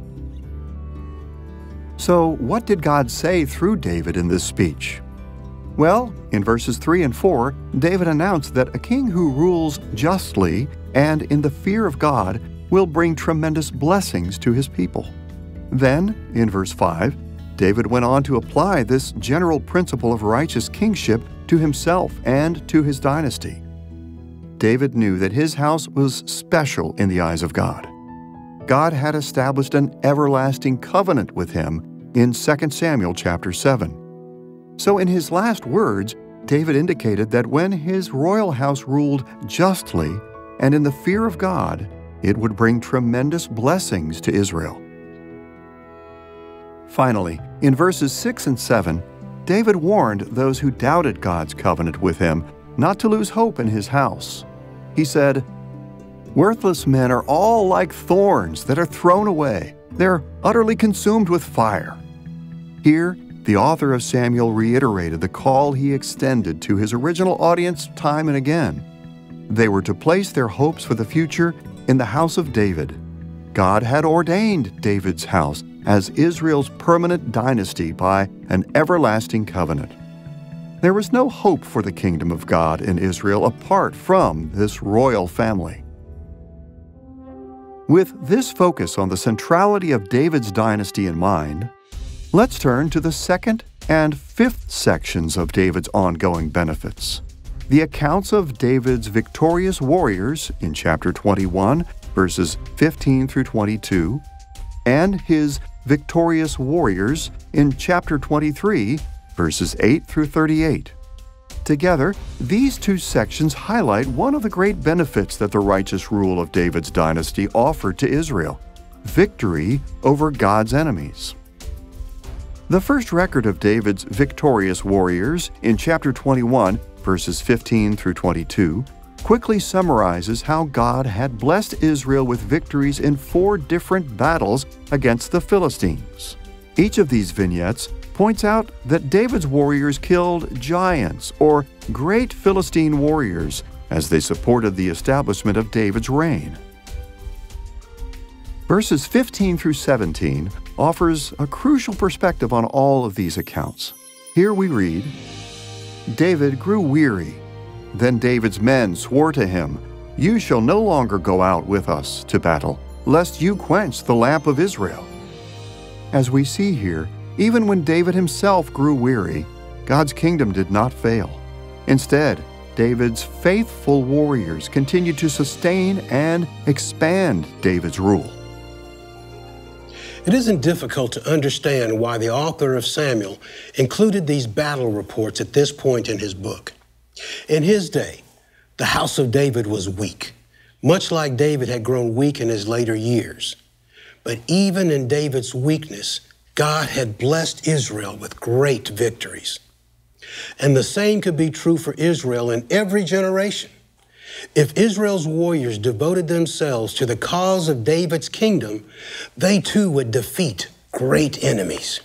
So, what did God say through David in this speech? Well, in verses three and four, David announced that a king who rules justly and in the fear of God will bring tremendous blessings to his people. Then, in verse five, David went on to apply this general principle of righteous kingship to himself and to his dynasty. David knew that his house was special in the eyes of God. God had established an everlasting covenant with him in Second Samuel chapter seven. So in his last words, David indicated that when his royal house ruled justly and in the fear of God, it would bring tremendous blessings to Israel. Finally, in verses six and seven, David warned those who doubted God's covenant with him not to lose hope in his house. He said, "Worthless men are all like thorns that are thrown away. They're utterly consumed with fire." Here, the author of Samuel reiterated the call he extended to his original audience time and again. They were to place their hopes for the future in the house of David. God had ordained David's house as Israel's permanent dynasty by an everlasting covenant. There was no hope for the kingdom of God in Israel apart from this royal family. With this focus on the centrality of David's dynasty in mind, let's turn to the second and fifth sections of David's ongoing benefits. The accounts of David's victorious warriors in chapter twenty-one, verses fifteen through twenty-two, and his victorious warriors in chapter twenty-three, verses eight through thirty-eight. Together, these two sections highlight one of the great benefits that the righteous rule of David's dynasty offered to Israel: victory over God's enemies. The first record of David's victorious warriors in chapter twenty-one, verses fifteen through twenty-two, quickly summarizes how God had blessed Israel with victories in four different battles against the Philistines. Each of these vignettes points out that David's warriors killed giants or great Philistine warriors as they supported the establishment of David's reign. Verses fifteen through seventeen offers a crucial perspective on all of these accounts. Here we read, "David grew weary. Then David's men swore to him, 'You shall no longer go out with us to battle, lest you quench the lamp of Israel.'" As we see here, even when David himself grew weary, God's kingdom did not fail. Instead, David's faithful warriors continued to sustain and expand David's rule. It isn't difficult to understand why the author of Samuel included these battle reports at this point in his book. In his day, the house of David was weak, much like David had grown weak in his later years. But even in David's weakness, God had blessed Israel with great victories. And the same could be true for Israel in every generation. If Israel's warriors devoted themselves to the cause of David's kingdom, they too would defeat great enemies.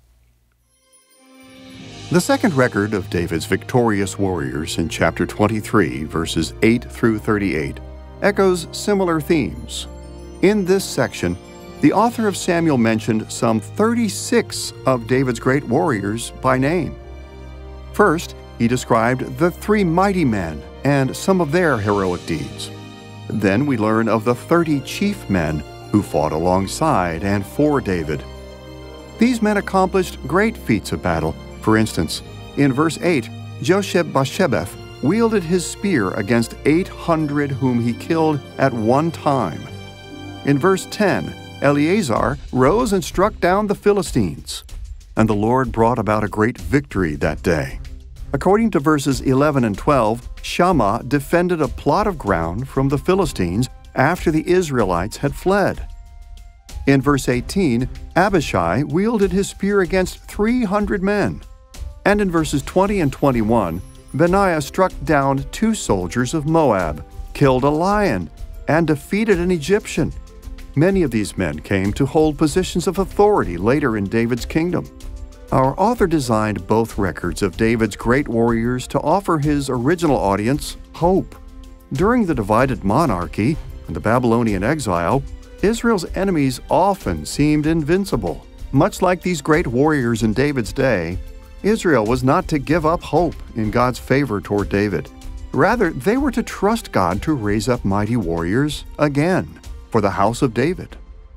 The second record of David's victorious warriors in chapter twenty-three, verses eight through thirty-eight, echoes similar themes. In this section, the author of Samuel mentioned some thirty-six of David's great warriors by name. First, he described the three mighty men and some of their heroic deeds. Then we learn of the thirty chief men who fought alongside and for David. These men accomplished great feats of battle. For instance, in verse eight, Josheb-Basshebeth wielded his spear against eight hundred whom he killed at one time. In verse ten, Eleazar rose and struck down the Philistines, and the Lord brought about a great victory that day. According to verses eleven and twelve, Shammah defended a plot of ground from the Philistines after the Israelites had fled. In verse eighteen, Abishai wielded his spear against three hundred men. And in verses twenty and twenty-one, Benaiah struck down two soldiers of Moab, killed a lion, and defeated an Egyptian. Many of these men came to hold positions of authority later in David's kingdom. Our author designed both records of David's great warriors to offer his original audience hope. During the divided monarchy and the Babylonian exile, Israel's enemies often seemed invincible. Much like these great warriors in David's day, Israel was not to give up hope in God's favor toward David. Rather, they were to trust God to raise up mighty warriors again for the house of David.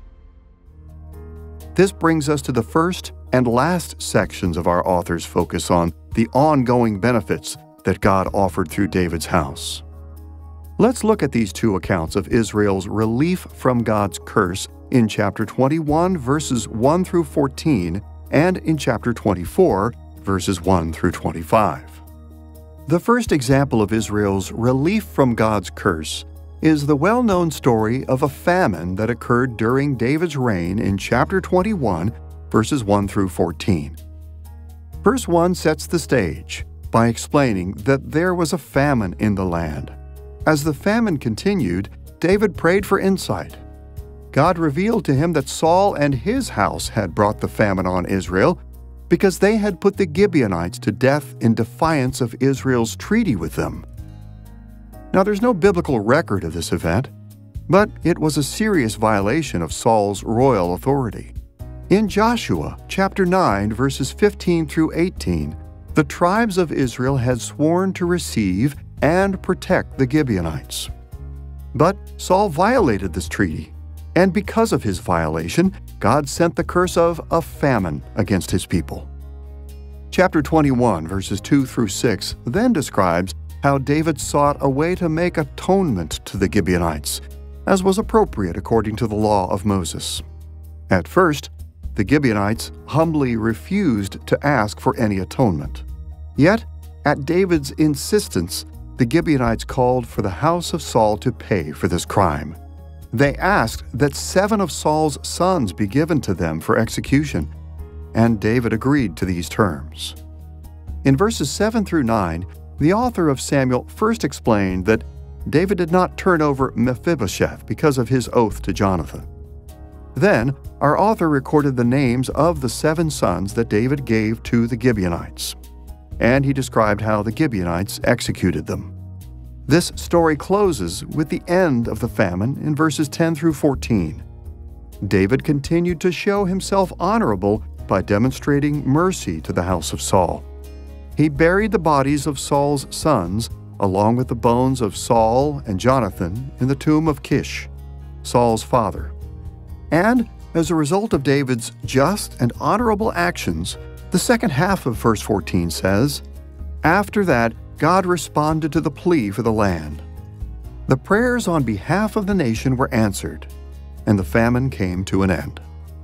This brings us to the first and last sections of our author's focus on the ongoing benefits that God offered through David's house. Let's look at these two accounts of Israel's relief from God's curse in chapter twenty-one, verses one through fourteen, and in chapter twenty-four, verses one through twenty-five. The first example of Israel's relief from God's curse is the well-known story of a famine that occurred during David's reign in chapter twenty-one, verses one through fourteen. Verse one sets the stage by explaining that there was a famine in the land. As the famine continued, David prayed for insight. God revealed to him that Saul and his house had brought the famine on Israel because they had put the Gibeonites to death in defiance of Israel's treaty with them. Now, there's no biblical record of this event, but it was a serious violation of Saul's royal authority. In Joshua chapter nine, verses fifteen through eighteen, the tribes of Israel had sworn to receive and protect the Gibeonites. But Saul violated this treaty, and because of his violation, God sent the curse of a famine against his people. Chapter twenty-one, verses two through six, then describes how David sought a way to make atonement to the Gibeonites, as was appropriate according to the law of Moses. At first, the Gibeonites humbly refused to ask for any atonement. Yet, at David's insistence, the Gibeonites called for the house of Saul to pay for this crime. They asked that seven of Saul's sons be given to them for execution, and David agreed to these terms. In verses seven through nine, the author of Samuel first explained that David did not turn over Mephibosheth because of his oath to Jonathan. Then, our author recorded the names of the seven sons that David gave to the Gibeonites, and he described how the Gibeonites executed them. This story closes with the end of the famine in verses ten through fourteen. David continued to show himself honorable by demonstrating mercy to the house of Saul. He buried the bodies of Saul's sons along with the bones of Saul and Jonathan in the tomb of Kish, Saul's father. And as a result of David's just and honorable actions, the second half of verse fourteen says, "After that, God responded to the plea for the land. The prayers on behalf of the nation were answered, and the famine came to an end."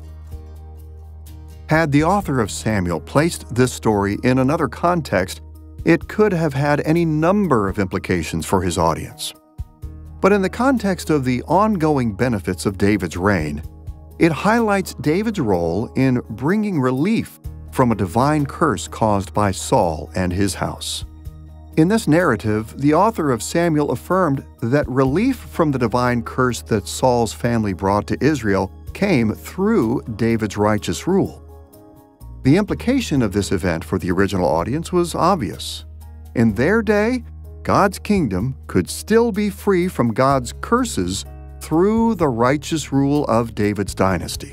Had the author of Samuel placed this story in another context, it could have had any number of implications for his audience. But in the context of the ongoing benefits of David's reign, it highlights David's role in bringing relief from a divine curse caused by Saul and his house. In this narrative, the author of Samuel affirmed that relief from the divine curse that Saul's family brought to Israel came through David's righteous rule. The implication of this event for the original audience was obvious. In their day, God's kingdom could still be free from God's curses through the righteous rule of David's dynasty.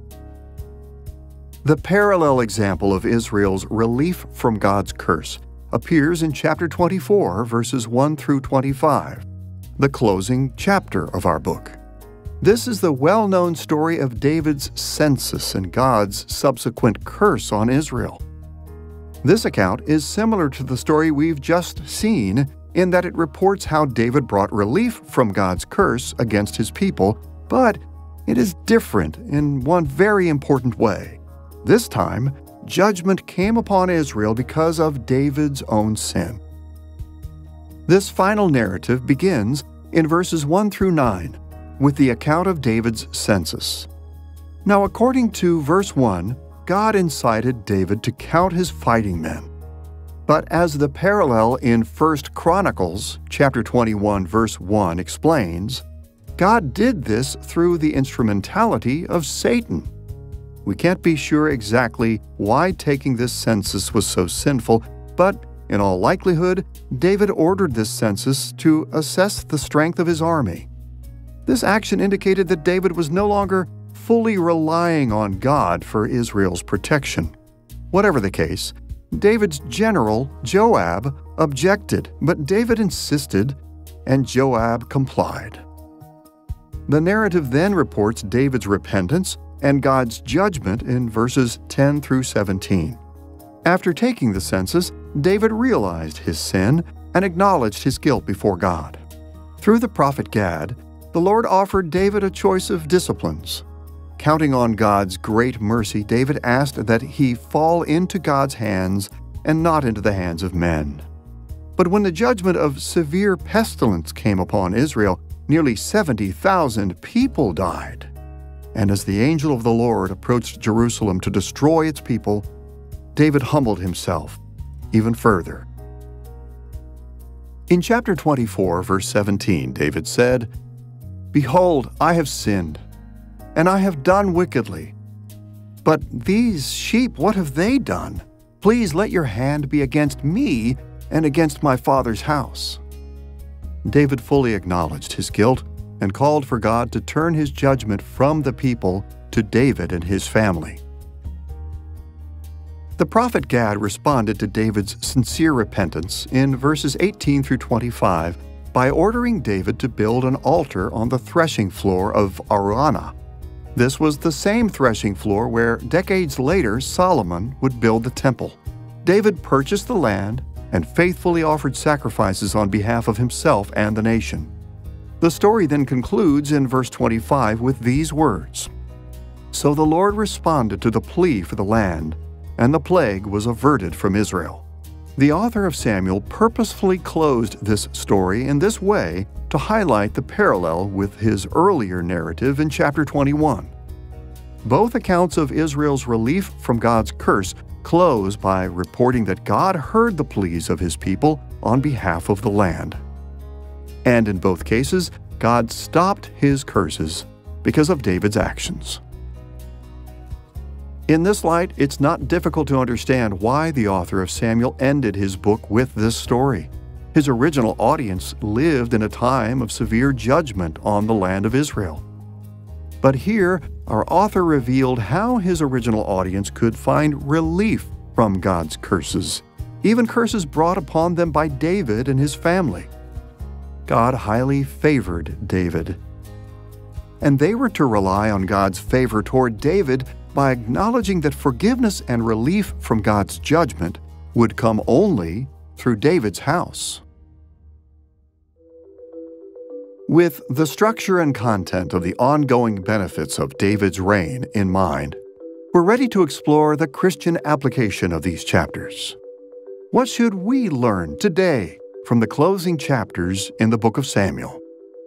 The parallel example of Israel's relief from God's curse appears in chapter twenty-four, verses one through twenty-five, the closing chapter of our book. This is the well-known story of David's census and God's subsequent curse on Israel. This account is similar to the story we've just seen in that it reports how David brought relief from God's curse against his people, but it is different in one very important way. This time, judgment came upon Israel because of David's own sin. This final narrative begins in verses one through nine with the account of David's census. Now, according to verse one, God incited David to count his fighting men. But as the parallel in First Chronicles chapter twenty-one, verse one explains, God did this through the instrumentality of Satan. We can't be sure exactly why taking this census was so sinful, but in all likelihood, David ordered this census to assess the strength of his army. This action indicated that David was no longer fully relying on God for Israel's protection. Whatever the case, David's general, Joab, objected, but David insisted, and Joab complied. The narrative then reports David's repentance and God's judgment in verses ten through seventeen. After taking the census, David realized his sin and acknowledged his guilt before God. Through the prophet Gad, the Lord offered David a choice of disciplines. Counting on God's great mercy, David asked that he fall into God's hands and not into the hands of men. But when the judgment of severe pestilence came upon Israel, nearly seventy thousand people died. And as the angel of the Lord approached Jerusalem to destroy its people, David humbled himself even further. In chapter twenty-four, verse seventeen, David said, "Behold, I have sinned, and I have done wickedly. But these sheep, what have they done? Please let your hand be against me and against my father's house." David fully acknowledged his guilt and called for God to turn his judgment from the people to David and his family. The prophet Gad responded to David's sincere repentance in verses eighteen through twenty-five by ordering David to build an altar on the threshing floor of Araunah. This was the same threshing floor where decades later Solomon would build the temple. David purchased the land and faithfully offered sacrifices on behalf of himself and the nation. The story then concludes in verse twenty-five with these words, "So the Lord responded to the plea for the land, and the plague was averted from Israel." The author of Samuel purposefully closed this story in this way to highlight the parallel with his earlier narrative in chapter twenty-one. Both accounts of Israel's relief from God's curse close by reporting that God heard the pleas of his people on behalf of the land. And in both cases, God stopped his curses because of David's actions. In this light, it's not difficult to understand why the author of Samuel ended his book with this story. His original audience lived in a time of severe judgment on the land of Israel. But here, our author revealed how his original audience could find relief from God's curses, even curses brought upon them by David and his family. God highly favored David, and they were to rely on God's favor toward David by acknowledging that forgiveness and relief from God's judgment would come only through David's house. With the structure and content of the ongoing benefits of David's reign in mind, we're ready to explore the Christian application of these chapters. What should we learn today from the closing chapters in the book of Samuel?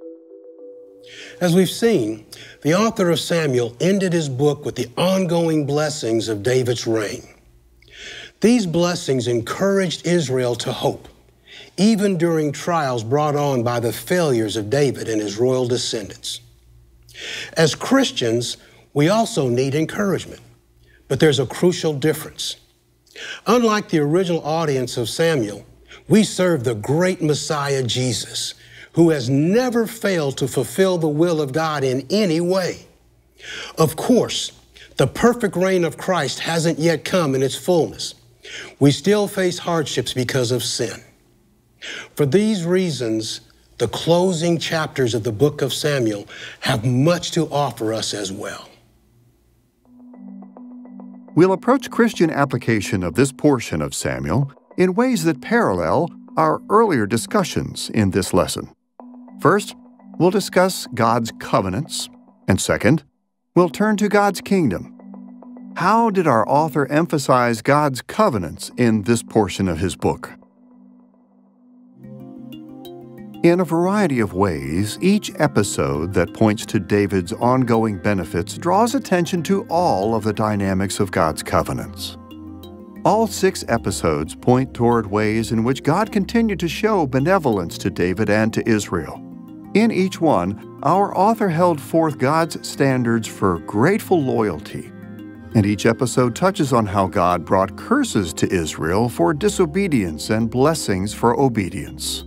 As we've seen, the author of Samuel ended his book with the ongoing blessings of David's reign. These blessings encouraged Israel to hope, even during trials brought on by the failures of David and his royal descendants. As Christians, we also need encouragement, but there's a crucial difference. Unlike the original audience of Samuel, we serve the great Messiah, Jesus, who has never failed to fulfill the will of God in any way. Of course, the perfect reign of Christ hasn't yet come in its fullness. We still face hardships because of sin. For these reasons, the closing chapters of the book of Samuel have much to offer us as well. We'll approach Christian application of this portion of Samuel in ways that parallel our earlier discussions in this lesson. First, we'll discuss God's covenants, and second, we'll turn to God's kingdom. How did our author emphasize God's covenants in this portion of his book? In a variety of ways, each episode that points to David's ongoing benefits draws attention to all of the dynamics of God's covenants. All six episodes point toward ways in which God continued to show benevolence to David and to Israel. In each one, our author held forth God's standards for grateful loyalty, and each episode touches on how God brought curses to Israel for disobedience and blessings for obedience.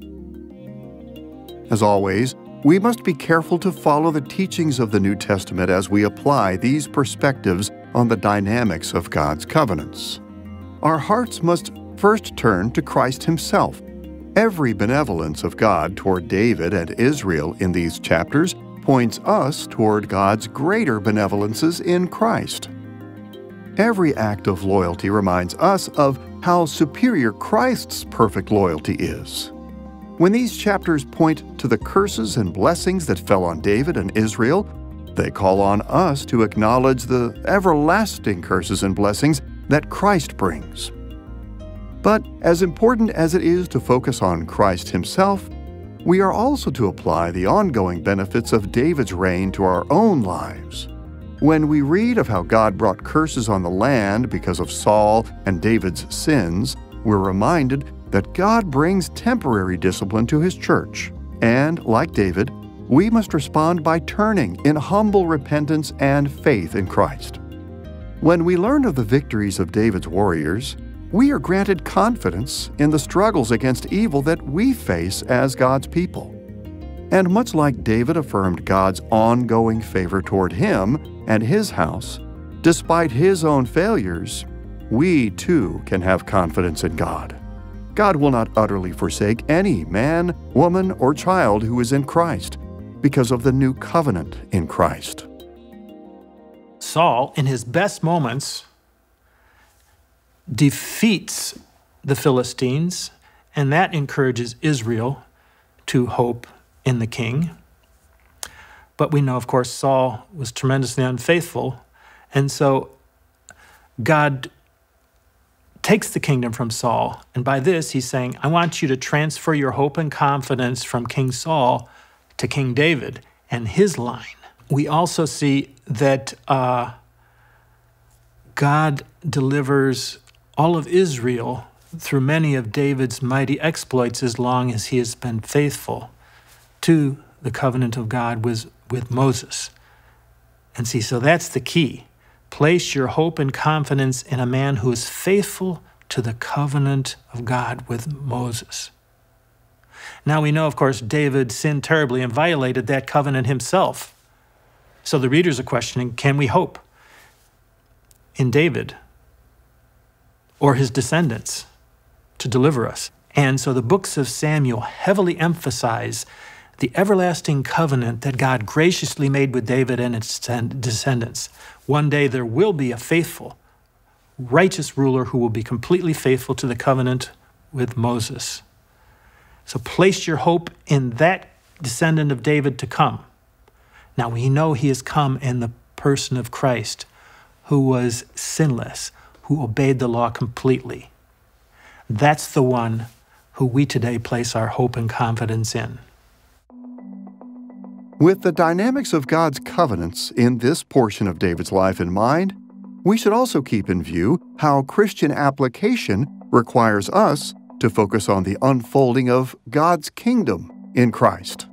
As always, we must be careful to follow the teachings of the New Testament as we apply these perspectives on the dynamics of God's covenants. Our hearts must first turn to Christ himself. Every benevolence of God toward David and Israel in these chapters points us toward God's greater benevolences in Christ. Every act of loyalty reminds us of how superior Christ's perfect loyalty is. When these chapters point to the curses and blessings that fell on David and Israel, they call on us to acknowledge the everlasting curses and blessings that Christ brings. But as important as it is to focus on Christ himself, we are also to apply the ongoing benefits of David's reign to our own lives. When we read of how God brought curses on the land because of Saul and David's sins, we're reminded that God brings temporary discipline to his church. And, like David, we must respond by turning in humble repentance and faith in Christ. When we learn of the victories of David's warriors, we are granted confidence in the struggles against evil that we face as God's people. And much like David affirmed God's ongoing favor toward him and his house, despite his own failures, we too can have confidence in God. God will not utterly forsake any man, woman, or child who is in Christ because of the new covenant in Christ. Saul, in his best moments, defeats the Philistines, and that encourages Israel to hope in the king. But we know, of course, Saul was tremendously unfaithful, and so God takes the kingdom from Saul, and by this he's saying, I want you to transfer your hope and confidence from King Saul to King David and his line. We also see that uh, God delivers all of Israel through many of David's mighty exploits as long as he has been faithful to the covenant of God with, with Moses. And see, so that's the key. Place your hope and confidence in a man who is faithful to the covenant of God with Moses. Now we know, of course, David sinned terribly and violated that covenant himself. So the readers are questioning, can we hope in David or his descendants to deliver us? And so the books of Samuel heavily emphasize the everlasting covenant that God graciously made with David and its descendants. One day there will be a faithful, righteous ruler who will be completely faithful to the covenant with Moses. So place your hope in that descendant of David to come. Now we know he has come in the person of Christ, who was sinless, who obeyed the law completely. That's the one who we today place our hope and confidence in. With the dynamics of God's covenants in this portion of David's life in mind, we should also keep in view how Christian application requires us to focus on the unfolding of God's kingdom in Christ.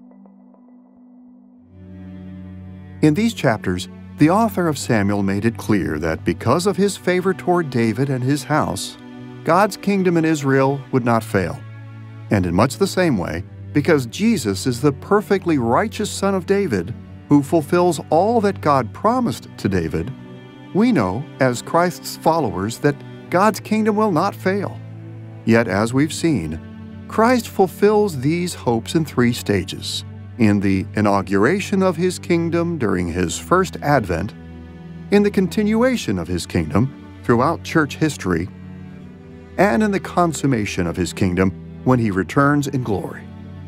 In these chapters, the author of Samuel made it clear that because of his favor toward David and his house, God's kingdom in Israel would not fail. And in much the same way, because Jesus is the perfectly righteous Son of David, who fulfills all that God promised to David, we know, as Christ's followers, that God's kingdom will not fail. Yet, as we've seen, Christ fulfills these hopes in three stages: in the inauguration of his kingdom during his first advent, in the continuation of his kingdom throughout church history, and in the consummation of his kingdom when he returns in glory.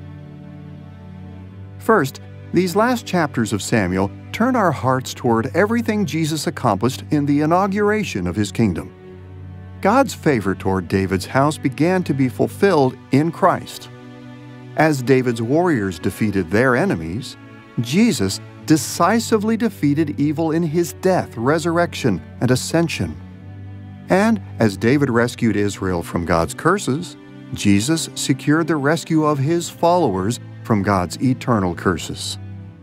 First, these last chapters of Samuel turn our hearts toward everything Jesus accomplished in the inauguration of his kingdom. God's favor toward David's house began to be fulfilled in Christ. As David's warriors defeated their enemies, Jesus decisively defeated evil in his death, resurrection, and ascension. And as David rescued Israel from God's curses, Jesus secured the rescue of his followers from God's eternal curses.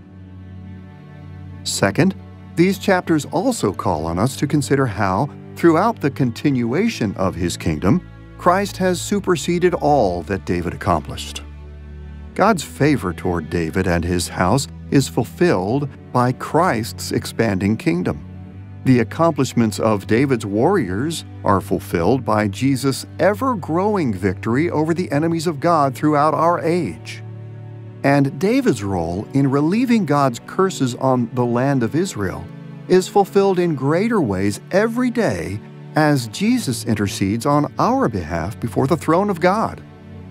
Second, these chapters also call on us to consider how, throughout the continuation of his kingdom, Christ has superseded all that David accomplished. God's favor toward David and his house is fulfilled by Christ's expanding kingdom. The accomplishments of David's warriors are fulfilled by Jesus' ever-growing victory over the enemies of God throughout our age. And David's role in relieving God's curses on the land of Israel is fulfilled in greater ways every day as Jesus intercedes on our behalf before the throne of God.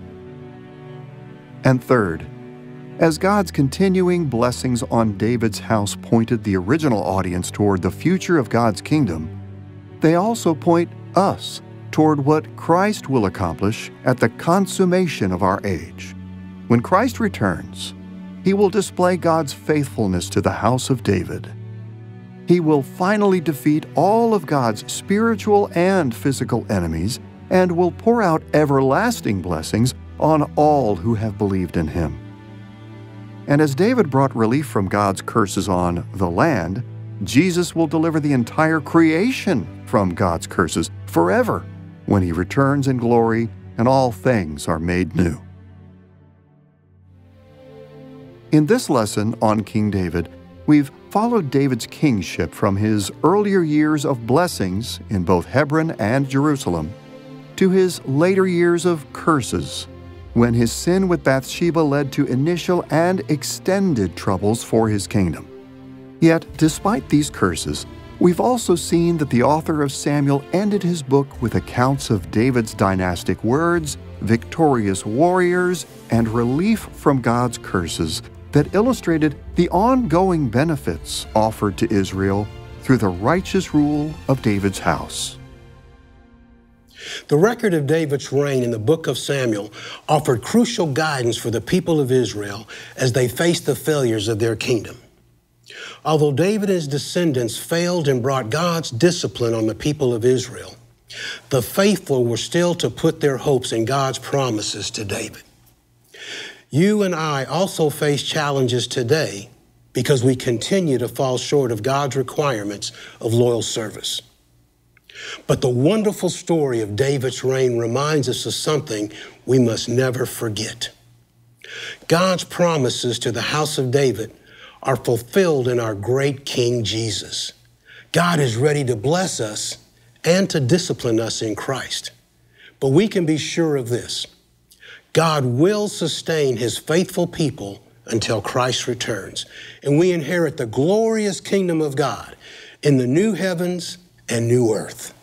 And third, as God's continuing blessings on David's house pointed the original audience toward the future of God's kingdom, they also point us toward what Christ will accomplish at the consummation of our age. When Christ returns, he will display God's faithfulness to the house of David. He will finally defeat all of God's spiritual and physical enemies and will pour out everlasting blessings on all who have believed in him. And as David brought relief from God's curses on the land, Jesus will deliver the entire creation from God's curses forever when he returns in glory and all things are made new. In this lesson on King David, we've followed David's kingship from his earlier years of blessings in both Hebron and Jerusalem to his later years of curses, when his sin with Bathsheba led to initial and extended troubles for his kingdom. Yet, despite these curses, we've also seen that the author of Samuel ended his book with accounts of David's dynastic words, victorious warriors, and relief from God's curses that illustrated the ongoing benefits offered to Israel through the righteous rule of David's house. The record of David's reign in the book of Samuel offered crucial guidance for the people of Israel as they faced the failures of their kingdom. Although David and his descendants failed and brought God's discipline on the people of Israel, the faithful were still to put their hopes in God's promises to David. You and I also face challenges today because we continue to fall short of God's requirements of loyal service. But the wonderful story of David's reign reminds us of something we must never forget. God's promises to the house of David are fulfilled in our great King Jesus. God is ready to bless us and to discipline us in Christ. But we can be sure of this: God will sustain his faithful people until Christ returns, and we inherit the glorious kingdom of God in the new heavens and new earth.